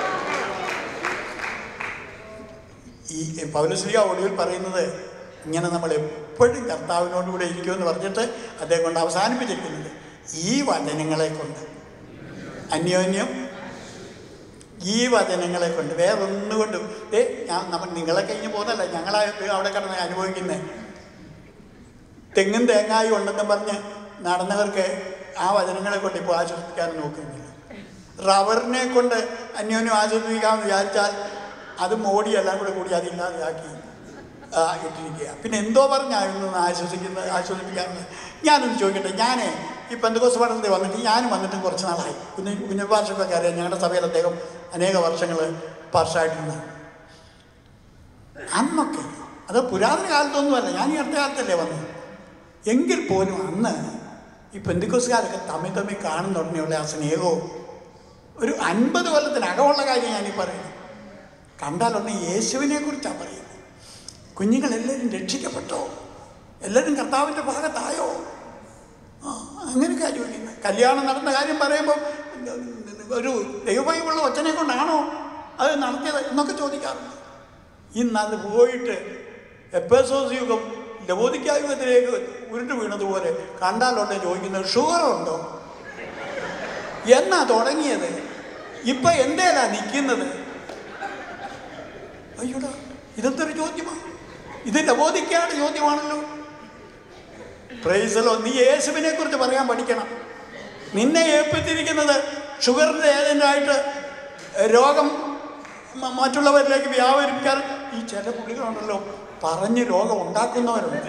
ഈ പൗലോസ്ലീഹ ഒടുവിൽ പറയുന്നത് ഇങ്ങനെ നമ്മൾ എപ്പോഴും കർത്താവിനോടുകൂടെ ഇരിക്കുമെന്ന് പറഞ്ഞിട്ട് അദ്ദേഹം കൊണ്ട് അവസാനിപ്പിച്ചിരിക്കുന്നത് ഈ വചനങ്ങളെ കൊണ്ട്, അന്യോന്യം ഈ വചനങ്ങളെ കൊണ്ട്, വേറൊന്നുകൊണ്ടും. നമ്മൾ നിങ്ങളെ കഴിഞ്ഞ് പോകുന്നല്ല, ഞങ്ങളെ അവിടെ കിടന്ന് അനുഭവിക്കുന്നത്. തെങ്ങും തേങ്ങായും ഉണ്ടെന്നും പറഞ്ഞ് നടന്നവർക്ക് ആ വചനങ്ങളെ കൊണ്ട് ഇപ്പോൾ ആശ്വസിപ്പിക്കാൻ നോക്കുന്നില്ല. റബ്ബറിനെ കൊണ്ട് അന്യോന്യം ആശ്വസിപ്പിക്കാമെന്ന് വിചാരിച്ചാൽ അത് മോടി എല്ലാം കൂടി അതില്ലാതെയാക്കി ഇട്ടിരിക്കുക. പിന്നെ എന്തോ പറഞ്ഞായിരുന്നു ആശ്വസിപ്പിക്കാറുണ്ട്. ഞാനൊന്ന് ചോദിക്കട്ടെ, ഞാൻ ഈ പെന്തക്കോസ്ത് പഠനത്തിൽ വന്നിട്ട് ഞാനും വന്നിട്ടും കുറച്ച് നാളായി. കുഞ്ഞുപാർഷക്കൊക്കെ അറിയാം, ഞങ്ങളുടെ സഭയിൽ അദ്ദേഹം അനേക വർഷങ്ങൾ പാർഷായിട്ടുണ്ട്. അന്നൊക്കെ അത് പുരാതന കാലത്തൊന്നുമല്ല, ഞാൻ ഈ അടുത്ത കാലത്തല്ലേ വന്നത്. എങ്കിൽ പോലും അന്ന് ഈ പെന്തക്കോസ്തുകാരൊക്കെ തമ്മിൽ കാണുന്നുടനെയുള്ള ആ സ്നേഹവും ഒരു 50 കൊല്ലത്തിനകമുള്ള കാര്യം ഞാനീ പറയുന്നത്. കണ്ടാലൊന്ന് യേശുവിനെ കുറിച്ചാണ് പറയുന്നത്. കുഞ്ഞുങ്ങളെല്ലാവരും രക്ഷിക്കപ്പെട്ടോ? എല്ലാവരും കർത്താവിൻ്റെ ഭാഗത്തായോ? അങ്ങനെ കാര്യമില്ല. കല്യാണം നടന്ന കാര്യം പറയുമ്പോൾ ഒരു ദൈവഭയമുള്ള ഒച്ചനെ കൊണ്ടാണോ അത് നടത്തിയത് എന്നൊക്കെ ചോദിക്കാറുണ്ട്. ഇന്നത് പോയിട്ട് എഫേസോസ് യുഗം ലവോദിക്കാ യുഗത്തിലേക്ക് ഉരുണ്ടു വീണതുപോലെ കണ്ടാലോട്ടെ ചോദിക്കുന്നത് ഷുഗറുണ്ടോ എന്നാ തുടങ്ങിയത്. ഇപ്പം എന്തേലാ നിൽക്കുന്നത്? അയ്യോടാ, ഇതെന്തൊരു ചോദ്യമാണ്! ഇത് ലവോദിക്കയുടെ ചോദ്യമാണല്ലോ. Praise the lord. നീ യേശുവിനെ കുറിച്ച് പറയാൻ പഠിക്കണം. നിന്നെ ഏൽപ്പിച്ചിരിക്കുന്നത് ഷുഗറിൻ്റെ ഏജൻ്റായിട്ട് രോഗം മറ്റുള്ളവരിലേക്ക് വ്യാപരിക്കാൻ. ഈ ചില പുള്ളികളുണ്ടല്ലോ പറഞ്ഞ് രോഗം ഉണ്ടാക്കുന്നവരുണ്ട്.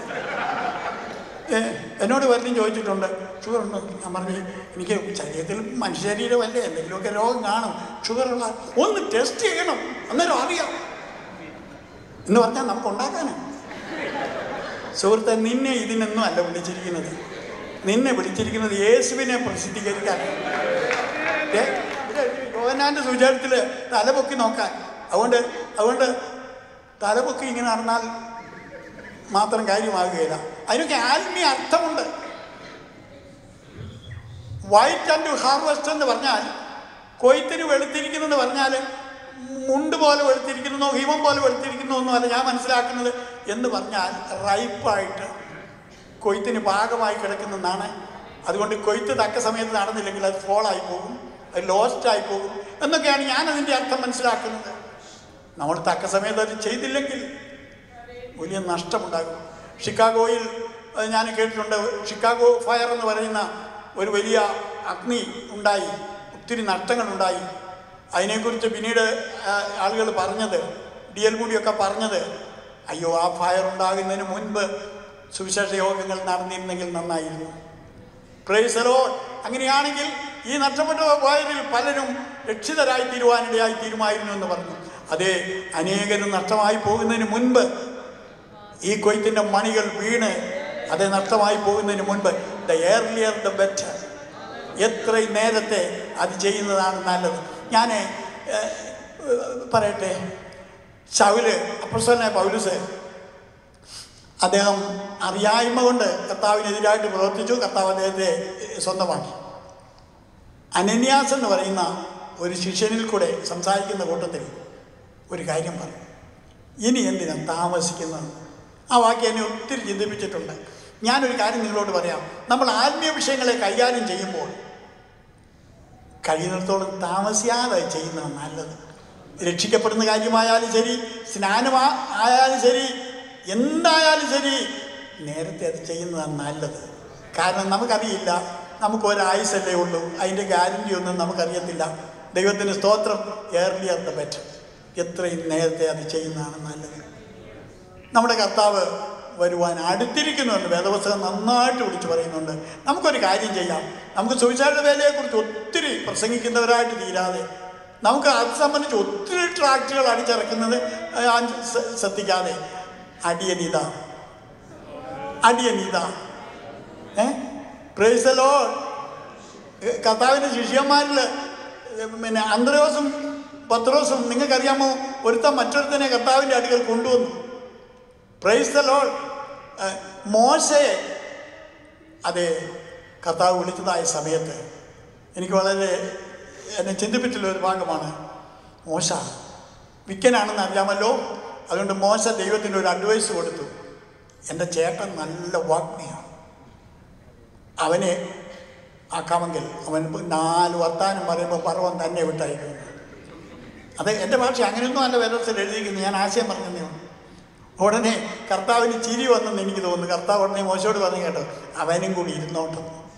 എന്നോട് പലരും ചോദിച്ചിട്ടുണ്ട്, ഷുഗർ ഉണ്ടോ? ഞാൻ പറഞ്ഞു, എനിക്ക് ശരീരത്തിൽ മനുഷ്യ ശരീരമല്ലേ, എന്തെങ്കിലുമൊക്കെ രോഗം കാണും. ഷുഗറുള്ള ഒന്ന് ടെസ്റ്റ് ചെയ്യണം, അന്നേരം അറിയാം എന്ന് പറഞ്ഞാൽ നമുക്ക് ഉണ്ടാക്കാനാണ്. സുഹൃത്തെ, നിന്നെ ഇതിനൊന്നും അല്ല വിളിച്ചിരിക്കുന്നത്. നിന്നെ വിളിച്ചിരിക്കുന്നത് യേശുവിനെ പ്രസിദ്ധീകരിക്കാനാണ്. യോഹന്നാന്റെ സുവിശേഷത്തിൽ തലപൊക്കി നോക്കാൻ. അതുകൊണ്ട് തലപൊക്കി ഇങ്ങനെ നടന്നാൽ മാത്രം കാര്യമാകുകയില്ല. അതിനൊക്കെ ആത്മീയ അർത്ഥമുണ്ട്. വൈറ്റ് ആൻഡ് ഹാർവെസ്റ്റ് എന്ന് പറഞ്ഞാൽ കൊയ്ത്തിന് വെളുത്തിരിക്കുന്നു എന്ന് പറഞ്ഞാൽ മുണ്ട് പോലെ വെളുത്തിരിക്കുന്നോ ഹിമം പോലെ വെളുത്തിരിക്കുന്നോ ഒന്നുമല്ല ഞാൻ മനസ്സിലാക്കുന്നത്. എന്ന് പറഞ്ഞാൽ റൈപ്പായിട്ട് കൊയ്ത്തിന് പാകമായി കിടക്കുന്നതാണ്. അതുകൊണ്ട് കൊയ്ത്ത് തക്ക സമയത്ത് നടന്നില്ലെങ്കിൽ അത് ഫോളായി പോകും, അത് ലോസ്റ്റായി പോകും എന്നൊക്കെയാണ് ഞാനതിൻ്റെ അർത്ഥം മനസ്സിലാക്കുന്നത്. നമ്മൾ തക്ക സമയത്ത് അത് ചെയ്തില്ലെങ്കിൽ വലിയ നഷ്ടമുണ്ടാകും. ഷിക്കാഗോയിൽ ഞാൻ കേട്ടിട്ടുണ്ട്, ഷിക്കാഗോ ഫയർ എന്ന് പറയുന്ന ഒരു വലിയ അഗ്നി ഉണ്ടായി, ഒത്തിരി നഷ്ടങ്ങളുണ്ടായി. അതിനെക്കുറിച്ച് പിന്നീട് ആളുകൾ പറഞ്ഞത്, DL മൂഡിയൊക്കെ പറഞ്ഞത്, അയ്യോ ആ ഫയർ ഉണ്ടാകുന്നതിന് മുൻപ് സുവിശേഷ യോഗങ്ങൾ നടന്നിരുന്നെങ്കിൽ നന്നായിരുന്നു. Praise the lord. അങ്ങനെയാണെങ്കിൽ ഈ നഷ്ടപ്പെട്ട ഫയറിൽ പലരും രക്ഷിതരായി തീരുവാനിടയായി തീരുമായിരുന്നു എന്ന് പറഞ്ഞു. അതേ, അനേകരും നഷ്ടമായി പോകുന്നതിന് മുൻപ് ഈ കൊയ്ത്തിൻ്റെ മണികൾ വീണ് അത് നഷ്ടമായി പോകുന്നതിന് മുൻപ് ദ ഏർലിയർ ദ ബെറ്റർ, എത്രയും നേരത്തെ അത് ചെയ്യുന്നതാണ് നല്ലത്. ഞാൻ പറയട്ടെ, ശൗല്, അപ്പോസ്തലനായ പൗലോസ്, അദ്ദേഹം അറിയായ്മ കൊണ്ട് കർത്താവിനെതിരായിട്ട് പ്രവർത്തിച്ചു. കർത്താവ് അദ്ദേഹത്തെ സ്വന്തമാക്കി. അനന്യാസ് എന്ന് പറയുന്ന ഒരു ശിഷ്യനിൽ കൂടെ സംസാരിക്കുന്ന കൂട്ടത്തിൽ ഒരു കാര്യം പറഞ്ഞു, ഇനി എന്തിനാ താമസിക്കുന്നത്? ആ വാക്യം എന്നെ ഒത്തിരി ചിന്തിപ്പിച്ചിട്ടുണ്ട്. ഞാനൊരു കാര്യം നിങ്ങളോട് പറയാം. നമ്മൾ ആത്മീയ വിഷയങ്ങളെ കൈകാര്യം ചെയ്യുമ്പോൾ കഴിയുന്നിടത്തോളം താമസിയാതെ ചെയ്യുന്നതാണ് നല്ലത്. രക്ഷിക്കപ്പെടുന്ന കാര്യമായാലും ശരി, സ്നാനമായാലും ശരി, എന്തായാലും ശരി, നേരത്തെ അത് ചെയ്യുന്നതാണ് നല്ലത്. കാരണം നമുക്കറിയില്ല, നമുക്ക് ഒരായുസല്ലേ ഉള്ളൂ, അതിൻ്റെ ഗ്യാരണ്ടി ഒന്നും നമുക്കറിയത്തില്ല. ദൈവത്തിന് സ്തോത്രം. ഏർലിയർ ദ ബെറ്റർ, എത്രയും നേരത്തെ അത് ചെയ്യുന്നതാണ് നല്ലത്. നമ്മുടെ കർത്താവ് വരുവാൻ അടുത്തിരിക്കുന്നുണ്ട്. വേദപുസ്തകം നന്നായിട്ട് വിളിച്ചു പറയുന്നുണ്ട്. നമുക്കൊരു കാര്യം ചെയ്യാം. നമുക്ക് സുവിശേഷ വേലയെക്കുറിച്ച് ഒത്തിരി പ്രസംഗിക്കുന്നവരായിട്ട് തീരാതെ നമുക്ക് അത് സംബന്ധിച്ച് ഒത്തിരി ട്രാക്റ്റുകൾ അടിച്ചിറക്കുന്നത് ശ്രദ്ധിക്കാതെ അടിയനിത പ്രൈസ് ദി ലോർഡ്. കർത്താവിൻ്റെ ശിഷ്യന്മാരിൽ പിന്നെ അന്ത്രയോസും പത്രോസും നിങ്ങൾക്കറിയാമോ, ഒരുത്തൻ മറ്റൊരുത്തനെ കർത്താവിൻ്റെ അടുക്കൽ കൊണ്ടുവന്നു. Praise the lord. മോശയെ അതെ കർത്താവ് വിളിച്ചതായ സമയത്ത് എനിക്ക് വളരെ എന്നെ ചിന്തിപ്പിച്ചുള്ള ഒരു ഭാഗമാണ്. മോശ വിക്കനാണെന്ന് അറിയാമല്ലോ. അതുകൊണ്ട് മോശ ദൈവത്തിന് ഒരു അഡ്വൈസ് കൊടുത്തു. എൻ്റെ ചേട്ടൻ നല്ല വാഗ്മിയാണ്, അവനെ ആക്കാമെങ്കിൽ അവൻ 4 വർത്താനം പറയുമ്പോൾ പർവ്വം തന്നെ വിട്ടയക്കുന്നു. അത് എൻ്റെ ഭാഷ അങ്ങനെയൊന്നും അല്ല വേദത്തിൽ എഴുതിയിരിക്കുന്നു, ഞാൻ ആശയം പറഞ്ഞതേ. ഉടനെ കർത്താവിന് ചിരി വന്നെന്ന് എനിക്ക് തോന്നുന്നു. കർത്താവ് ഉടനെ മോശയോട് പറഞ്ഞു, കേട്ടോ, അവനും കൂടി ഇരുന്നോട്ടോ.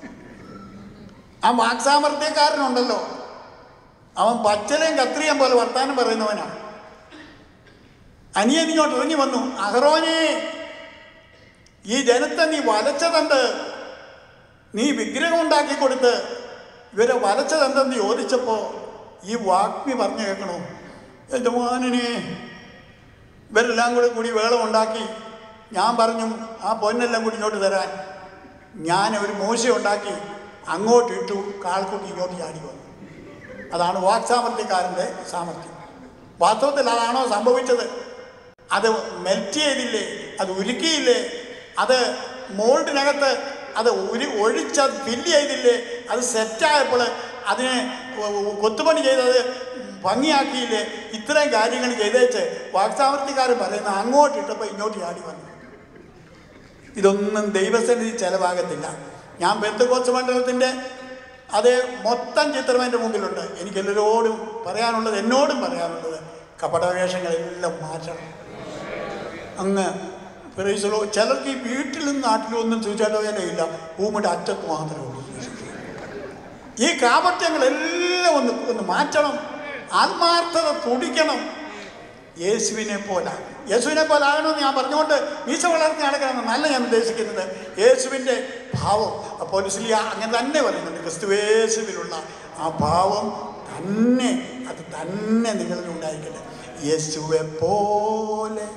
ആ വാക്സാമർത്ഥ്യക്കാരനുണ്ടല്ലോ, അവൻ പച്ചലയും കത്രിയം പോലെ വർത്താനം പറയുന്നവനാണ്. അനിയനിങ്ങോട്ട് ഇറങ്ങി വന്നു, അഹറോനെ, ഈ ജനത്തെ നീ വലച്ചതെന്ത്? നീ വിഗ്രഹം ഉണ്ടാക്കി കൊടുത്ത് ഇവരെ വലച്ചതെന്തെന്ന് ചോദിച്ചപ്പോൾ ഈ വാഗ്മി പറഞ്ഞു കേൾക്കണോ, യജമാനനെ, ഇവരെല്ലാം കൂടി വേളം ഉണ്ടാക്കി ഞാൻ പറഞ്ഞു ആ പൊന്നെല്ലാം കൂടി ഇങ്ങോട്ട് തരാൻ. ഞാൻ ഒരു മോശ ഉണ്ടാക്കി അങ്ങോട്ടിട്ടു, കാൽക്കുട്ടി ഇങ്ങോട്ട് ചാടി വന്നു. അതാണ് വാക്സാമർത്ഥ്യക്കാരൻ്റെ സാമർഥ്യം. വാസ്തവത്തിൽ അതാണോ സംഭവിച്ചത്? അത് മെൽറ്റ് ചെയ്തില്ലേ, അത് ഉരുക്കിയില്ലേ, അത് മോൾഡിനകത്ത് അത് ഒഴിച്ച് ഫില്ല് ചെയ്തില്ലേ, അത് സെറ്റായപ്പോൾ അതിനെ കൊത്തുപണി ചെയ്തത് ഭംഗിയാക്കിയില്ലേ, ഇത്രയും കാര്യങ്ങൾ ചെയ്തേച്ച് വാക്സാമർത്ഥ്യക്കാരൻ പറയുന്ന അങ്ങോട്ടിട്ടപ്പോൾ ഇങ്ങോട്ട് ചാടി വന്നു. ഇതൊന്നും ദൈവസന്നിധി ചെലവാകത്തില്ല. ഞാൻ പെന്തക്കോസ്ത് മണ്ഡലത്തിൻ്റെ അതേ മൊത്തം ചിത്രം എൻ്റെ മുമ്പിലുണ്ട്. എനിക്ക് എല്ലാവരോടും പറയാനുള്ളത്, എന്നോടും പറയാനുള്ളത്, കപടവേഷങ്ങളെല്ലാം മാറ്റണം. അങ്ങ് പ്രൈസലോ. ചിലർക്ക് ഈ വീട്ടിലും നാട്ടിലും ഒന്നും ചോദിച്ചാലോയില്ല, ഭൂമിയുടെ അറ്റത്ത് മാത്രമേ ഉള്ളൂ. ഈ കാപട്യങ്ങളെല്ലാം ഒന്ന് മാറ്റണം. ആത്മാർത്ഥത തുടിക്കണം. യേശുവിനെ പോലാകണമെന്ന് ഞാൻ പറഞ്ഞുകൊണ്ട് മീശ വളർത്തി നടക്കണമെന്നല്ല ഞാൻ ഉദ്ദേശിക്കുന്നത്. യേശുവിൻ്റെ ഭാവം പൗലോസ് അങ്ങനെ തന്നെ പറയുന്നുണ്ട്. ക്രിസ്തുയേശുവിലുള്ള ആ ഭാവം തന്നെ, അത് തന്നെ നിങ്ങളിൽ ഉണ്ടായിരിക്കട്ടെ. യേശുവെ പോലെ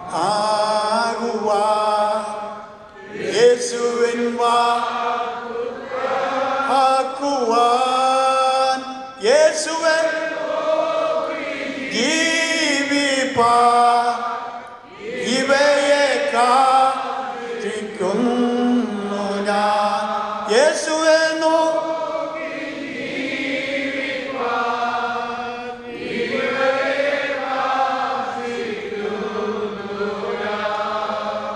ആകുവാൻ, യേശുവിൻ വാക്കുവാൻ, യേശുവെ ജീവിപ്പാൻ, ഇവയെ കാത്തിരിക്കുന്നു ഞാൻ. യേശുവെ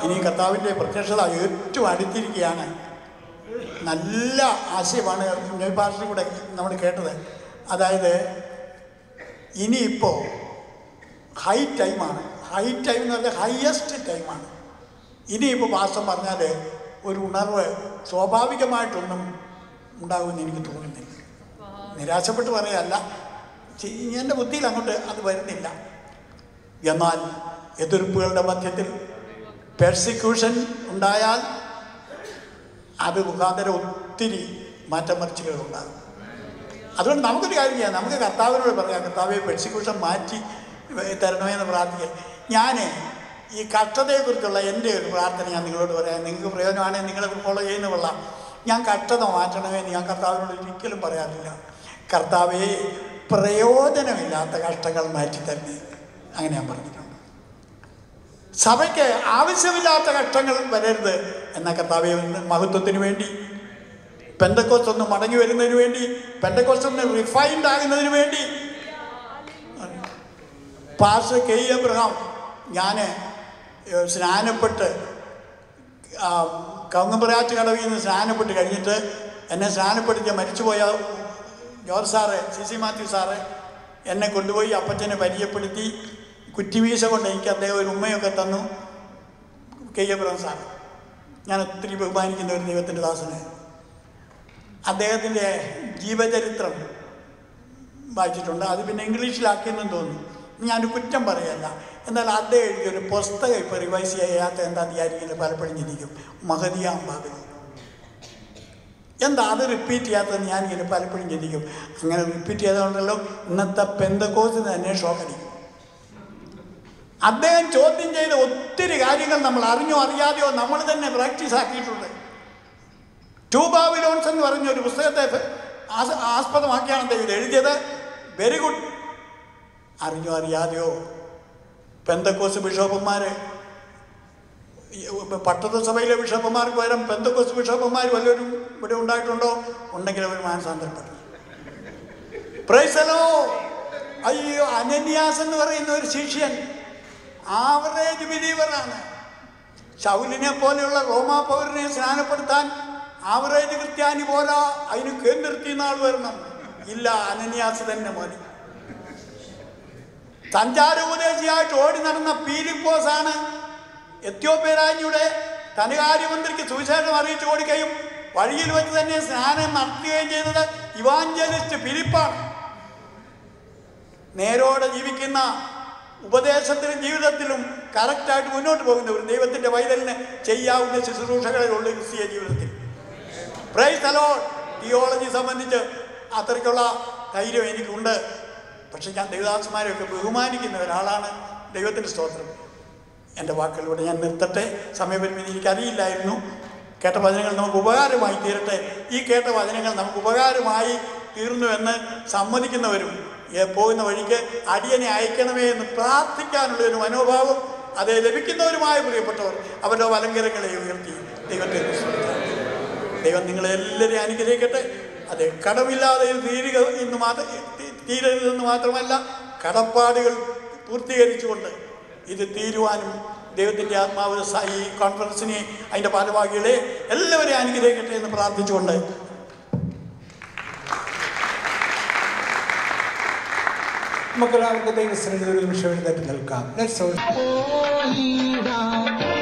ഇനി കർത്താവിൻ്റെ പ്രത്യക്ഷത ഏറ്റവും അടുത്തിരിക്കുകയാണ്. നല്ല ആശയമാണ് പാസ്റ്റർ കൂടെ നമ്മൾ കേട്ടത്. അതായത് ഇനിയിപ്പോൾ ഹൈ ടൈമാണ്. ഹൈ ടൈം എന്ന് പറഞ്ഞാൽ ഹയസ്റ്റ് ടൈമാണ്. ഇനിയിപ്പോൾ പാസ്റ്റർ പറഞ്ഞാൽ ഒരു ഉണർവ് സ്വാഭാവികമായിട്ടൊന്നും ഉണ്ടാകുമെന്ന് എനിക്ക് തോന്നുന്നില്ല. നിരാശപ്പെട്ട് പറയുകയല്ല, എൻ്റെ ബുദ്ധിയിൽ അങ്ങോട്ട് അത് വരുന്നില്ല. എന്നാൽ എതിർപ്പുകളുടെ മധ്യത്തിൽ പെർസിക്യൂഷൻ ഉണ്ടായാൽ അത് മുഖാന്തരം ഒത്തിരി മാറ്റമറിച്ചുകളുണ്ടാകും. അതുകൊണ്ട് നമുക്കൊരു കാര്യം ചെയ്യാം, നമുക്ക് കർത്താവിനോട് പറയാം, കർത്താവെ പെർസിക്യൂഷൻ മാറ്റി തരണമേന്ന് പ്രാർത്ഥിക്കുക. ഞാൻ ഈ കഷ്ടതയെക്കുറിച്ചുള്ള എൻ്റെ ഒരു പ്രാർത്ഥന ഞാൻ നിങ്ങളോട് പറയാം. നിങ്ങൾക്ക് പ്രയോജനമാണെങ്കിൽ നിങ്ങളത് ഫോളോ ചെയ്യുന്ന കൊള്ളാം. ഞാൻ കഷ്ടത മാറ്റണമെന്ന് ഞാൻ കർത്താവിനോട് ഒരിക്കലും പറയാറില്ല. കർത്താവെ പ്രയോജനമില്ലാത്ത കഷ്ടങ്ങൾ മാറ്റിത്തരണേ, അങ്ങനെ ഞാൻ പറഞ്ഞിട്ടുണ്ട്. സഭയ്ക്ക് ആവശ്യമില്ലാത്ത കഷ്ടങ്ങൾ വരരുത് എന്ന കർത്താവെ മഹത്വത്തിന് വേണ്ടി, പെന്തക്കോസ്ത് ഒന്ന് മടങ്ങി വരുന്നതിന് വേണ്ടി, പെന്തക്കോസ്ത് ഒന്ന് റിഫൈൻഡ് ആകുന്നതിന് വേണ്ടി. പാസ്റ്റർ കെ എബ്രഹാം, ഞാൻ സ്നാനപ്പെട്ട് കവുങ്ങമ്പുറാറ്റ് കടവിൽ നിന്ന് സ്നാനപ്പെട്ട് കഴിഞ്ഞിട്ട് എന്നെ സ്നാനപ്പെടുത്തിയ മരിച്ചുപോയ George sir, CC Mathew sir എന്നെ കൊണ്ടുപോയി അപ്പച്ചനെ പരിചയപ്പെടുത്തി. കുറ്റിവീശ കൊണ്ട് എനിക്ക് അദ്ദേഹം ഒരു ഉമ്മയൊക്കെ തന്നു. കെ എബ്രഹാം സാർ, ഞാൻ ഒത്തിരി ബഹുമാനിക്കുന്ന ഒരു ദൈവത്തിൻ്റെ ദാസന്. അദ്ദേഹത്തിൻ്റെ ജീവചരിത്രം വായിച്ചിട്ടുണ്ട്. അത് പിന്നെ ഇംഗ്ലീഷിലാക്കിയെന്നും തോന്നുന്നു. ഞാനൊരു കുറ്റം പറയല്ല. എന്നാൽ അദ്ദേഹം എഴുതിയൊരു പുസ്തകം ഇപ്പോൾ റിവൈസ് ചെയ്യാത്ത എന്താ വിചാരിക്കുന്നത് പലപ്പോഴും ചിന്തിക്കും. മഹദിയാം ബാബിൽ എന്താ അത് റിപ്പീറ്റ് ചെയ്യാത്തതെന്ന് ഞാനിങ്ങനെ പലപ്പോഴും ചിന്തിക്കും. അങ്ങനെ റിപ്പീറ്റ് ചെയ്തതുകൊണ്ടല്ലോ ഇന്നത്തെ പെന്തക്കോസ്തിന് തന്നെ ഷോക്കടിക്കും. അദ്ദേഹം ചോദ്യം ചെയ്ത ഒത്തിരി കാര്യങ്ങൾ നമ്മൾ അറിഞ്ഞോ അറിയാതെയോ നമ്മൾ തന്നെ പ്രാക്ടീസ് ആക്കിയിട്ടുണ്ട്. ടു ബാബിലോൺസ് എന്ന് പറഞ്ഞ ഒരു പുസ്തകത്തെ ആസ്പദമാക്കിയാണ് അദ്ദേഹം ഇത് എഴുതിയത്. Very good. അറിഞ്ഞോ അറിയാതെയോ പെന്തക്കോസ്ത് ബിഷപ്പന്മാർ, പട്ടത്ത സഭയിലെ ബിഷപ്പന്മാർക്ക് പകരം പെന്തക്കോസ്ത് ബിഷപ്പന്മാർ വല്ലവരും ഇവിടെ ഉണ്ടായിട്ടുണ്ടോ? ഉണ്ടെങ്കിൽ അവർ മാനസാന്തരപ്പെട്ടു. Praise the lord. അയ്യോ, അനന്യാസ് എന്ന് പറയുന്ന ഒരു ശിഷ്യൻ ആവറേജ് ബിലീവറാണ്. ശൗലിനെ പോലെയുള്ള റോമാ പൗരനെ സ്നാനപ്പെടുത്താൻ ആവറേജ് ക്രിസ്ത്യാനി പോരാ, അതിന് കേന്ദ്രത്തിൽ നാൾ വരണം. ഇല്ല, അനന്യാസ് തന്നെ മതി. സഞ്ചാര ഉപദേശിയായിട്ട് ഓടി നടന്ന പീലിപ്പോസാണ് എത്യോപ്യ രാജ്ഞിയുടെ ധനകാര്യമന്ത്രിക്ക് സുവിശേഷം അറിയിച്ചു കൊടുക്കുകയും വഴിയിൽ വെച്ച് തന്നെ സ്നാനം നടത്തുകയും ചെയ്തത് ഇവാഞ്ചലിസ്റ്റ് ഫിലിപ്പാണ്. നേരോടെ ജീവിക്കുന്ന, ഉപദേശത്തിലും ജീവിതത്തിലും കറക്റ്റായിട്ട് മുന്നോട്ട് പോകുന്ന ഒരു ദൈവത്തിൻ്റെ പൈതലിന് ചെയ്യാവുന്ന ശുശ്രൂഷകളിലുള്ള ക്രിസ്തീയ ജീവിതത്തിൽ. Price the Lord. തിയോളജി സംബന്ധിച്ച് അത്രയ്ക്കുള്ള ധൈര്യം എനിക്കുണ്ട്. പക്ഷെ ഞാൻ ദൈവദാസന്മാരെയൊക്കെ ബഹുമാനിക്കുന്ന ഒരാളാണ്. ദൈവത്തിൻ്റെ സ്തോത്രം. എൻ്റെ വാക്കുകളിലൂടെ ഞാൻ നിർത്തട്ടെ. സമയപരിമിതി എനിക്കറിയില്ലായിരുന്നു. കേട്ട വചനങ്ങൾ നമുക്ക് ഉപകാരമായി തീരട്ടെ. ഈ കേട്ട വചനങ്ങൾ നമുക്ക് ഉപകാരമായി തീർന്നുവെന്ന് സമ്മതിക്കുന്നവരും പോകുന്ന വഴിക്ക് അടിയനെ അയക്കണമേ എന്ന് പ്രാർത്ഥിക്കാനുള്ള ഒരു മനോഭാവം അത് ലഭിക്കുന്നവരുമായ പ്രിയപ്പെട്ടവർ അവരുടെ വലങ്കരങ്ങളെ ഉയർത്തി ദൈവത്തെ ദൈവം നിങ്ങളെല്ലാവരെയും അനുഗ്രഹിക്കട്ടെ. അതെ, കടമില്ലാതെ തീരരുതെന്ന് മാത്രമല്ല, കടപ്പാടുകൾ പൂർത്തീകരിച്ചുകൊണ്ട് ഇത് തീരുവാനും ദൈവത്തിൻ്റെ ആത്മാവ് ഈ കോൺഫറൻസിനെ, അതിൻ്റെ ഭാരവാഹികളെ എല്ലാവരെയും അനുഗ്രഹിക്കട്ടെ എന്ന് പ്രാർത്ഥിച്ചുകൊണ്ട് നമുക്കെല്ലാവർക്കും ദൈവസന്നിധിയിൽ ഒരു നിമിഷം എഴുന്നേറ്റ് നിൽക്കാം.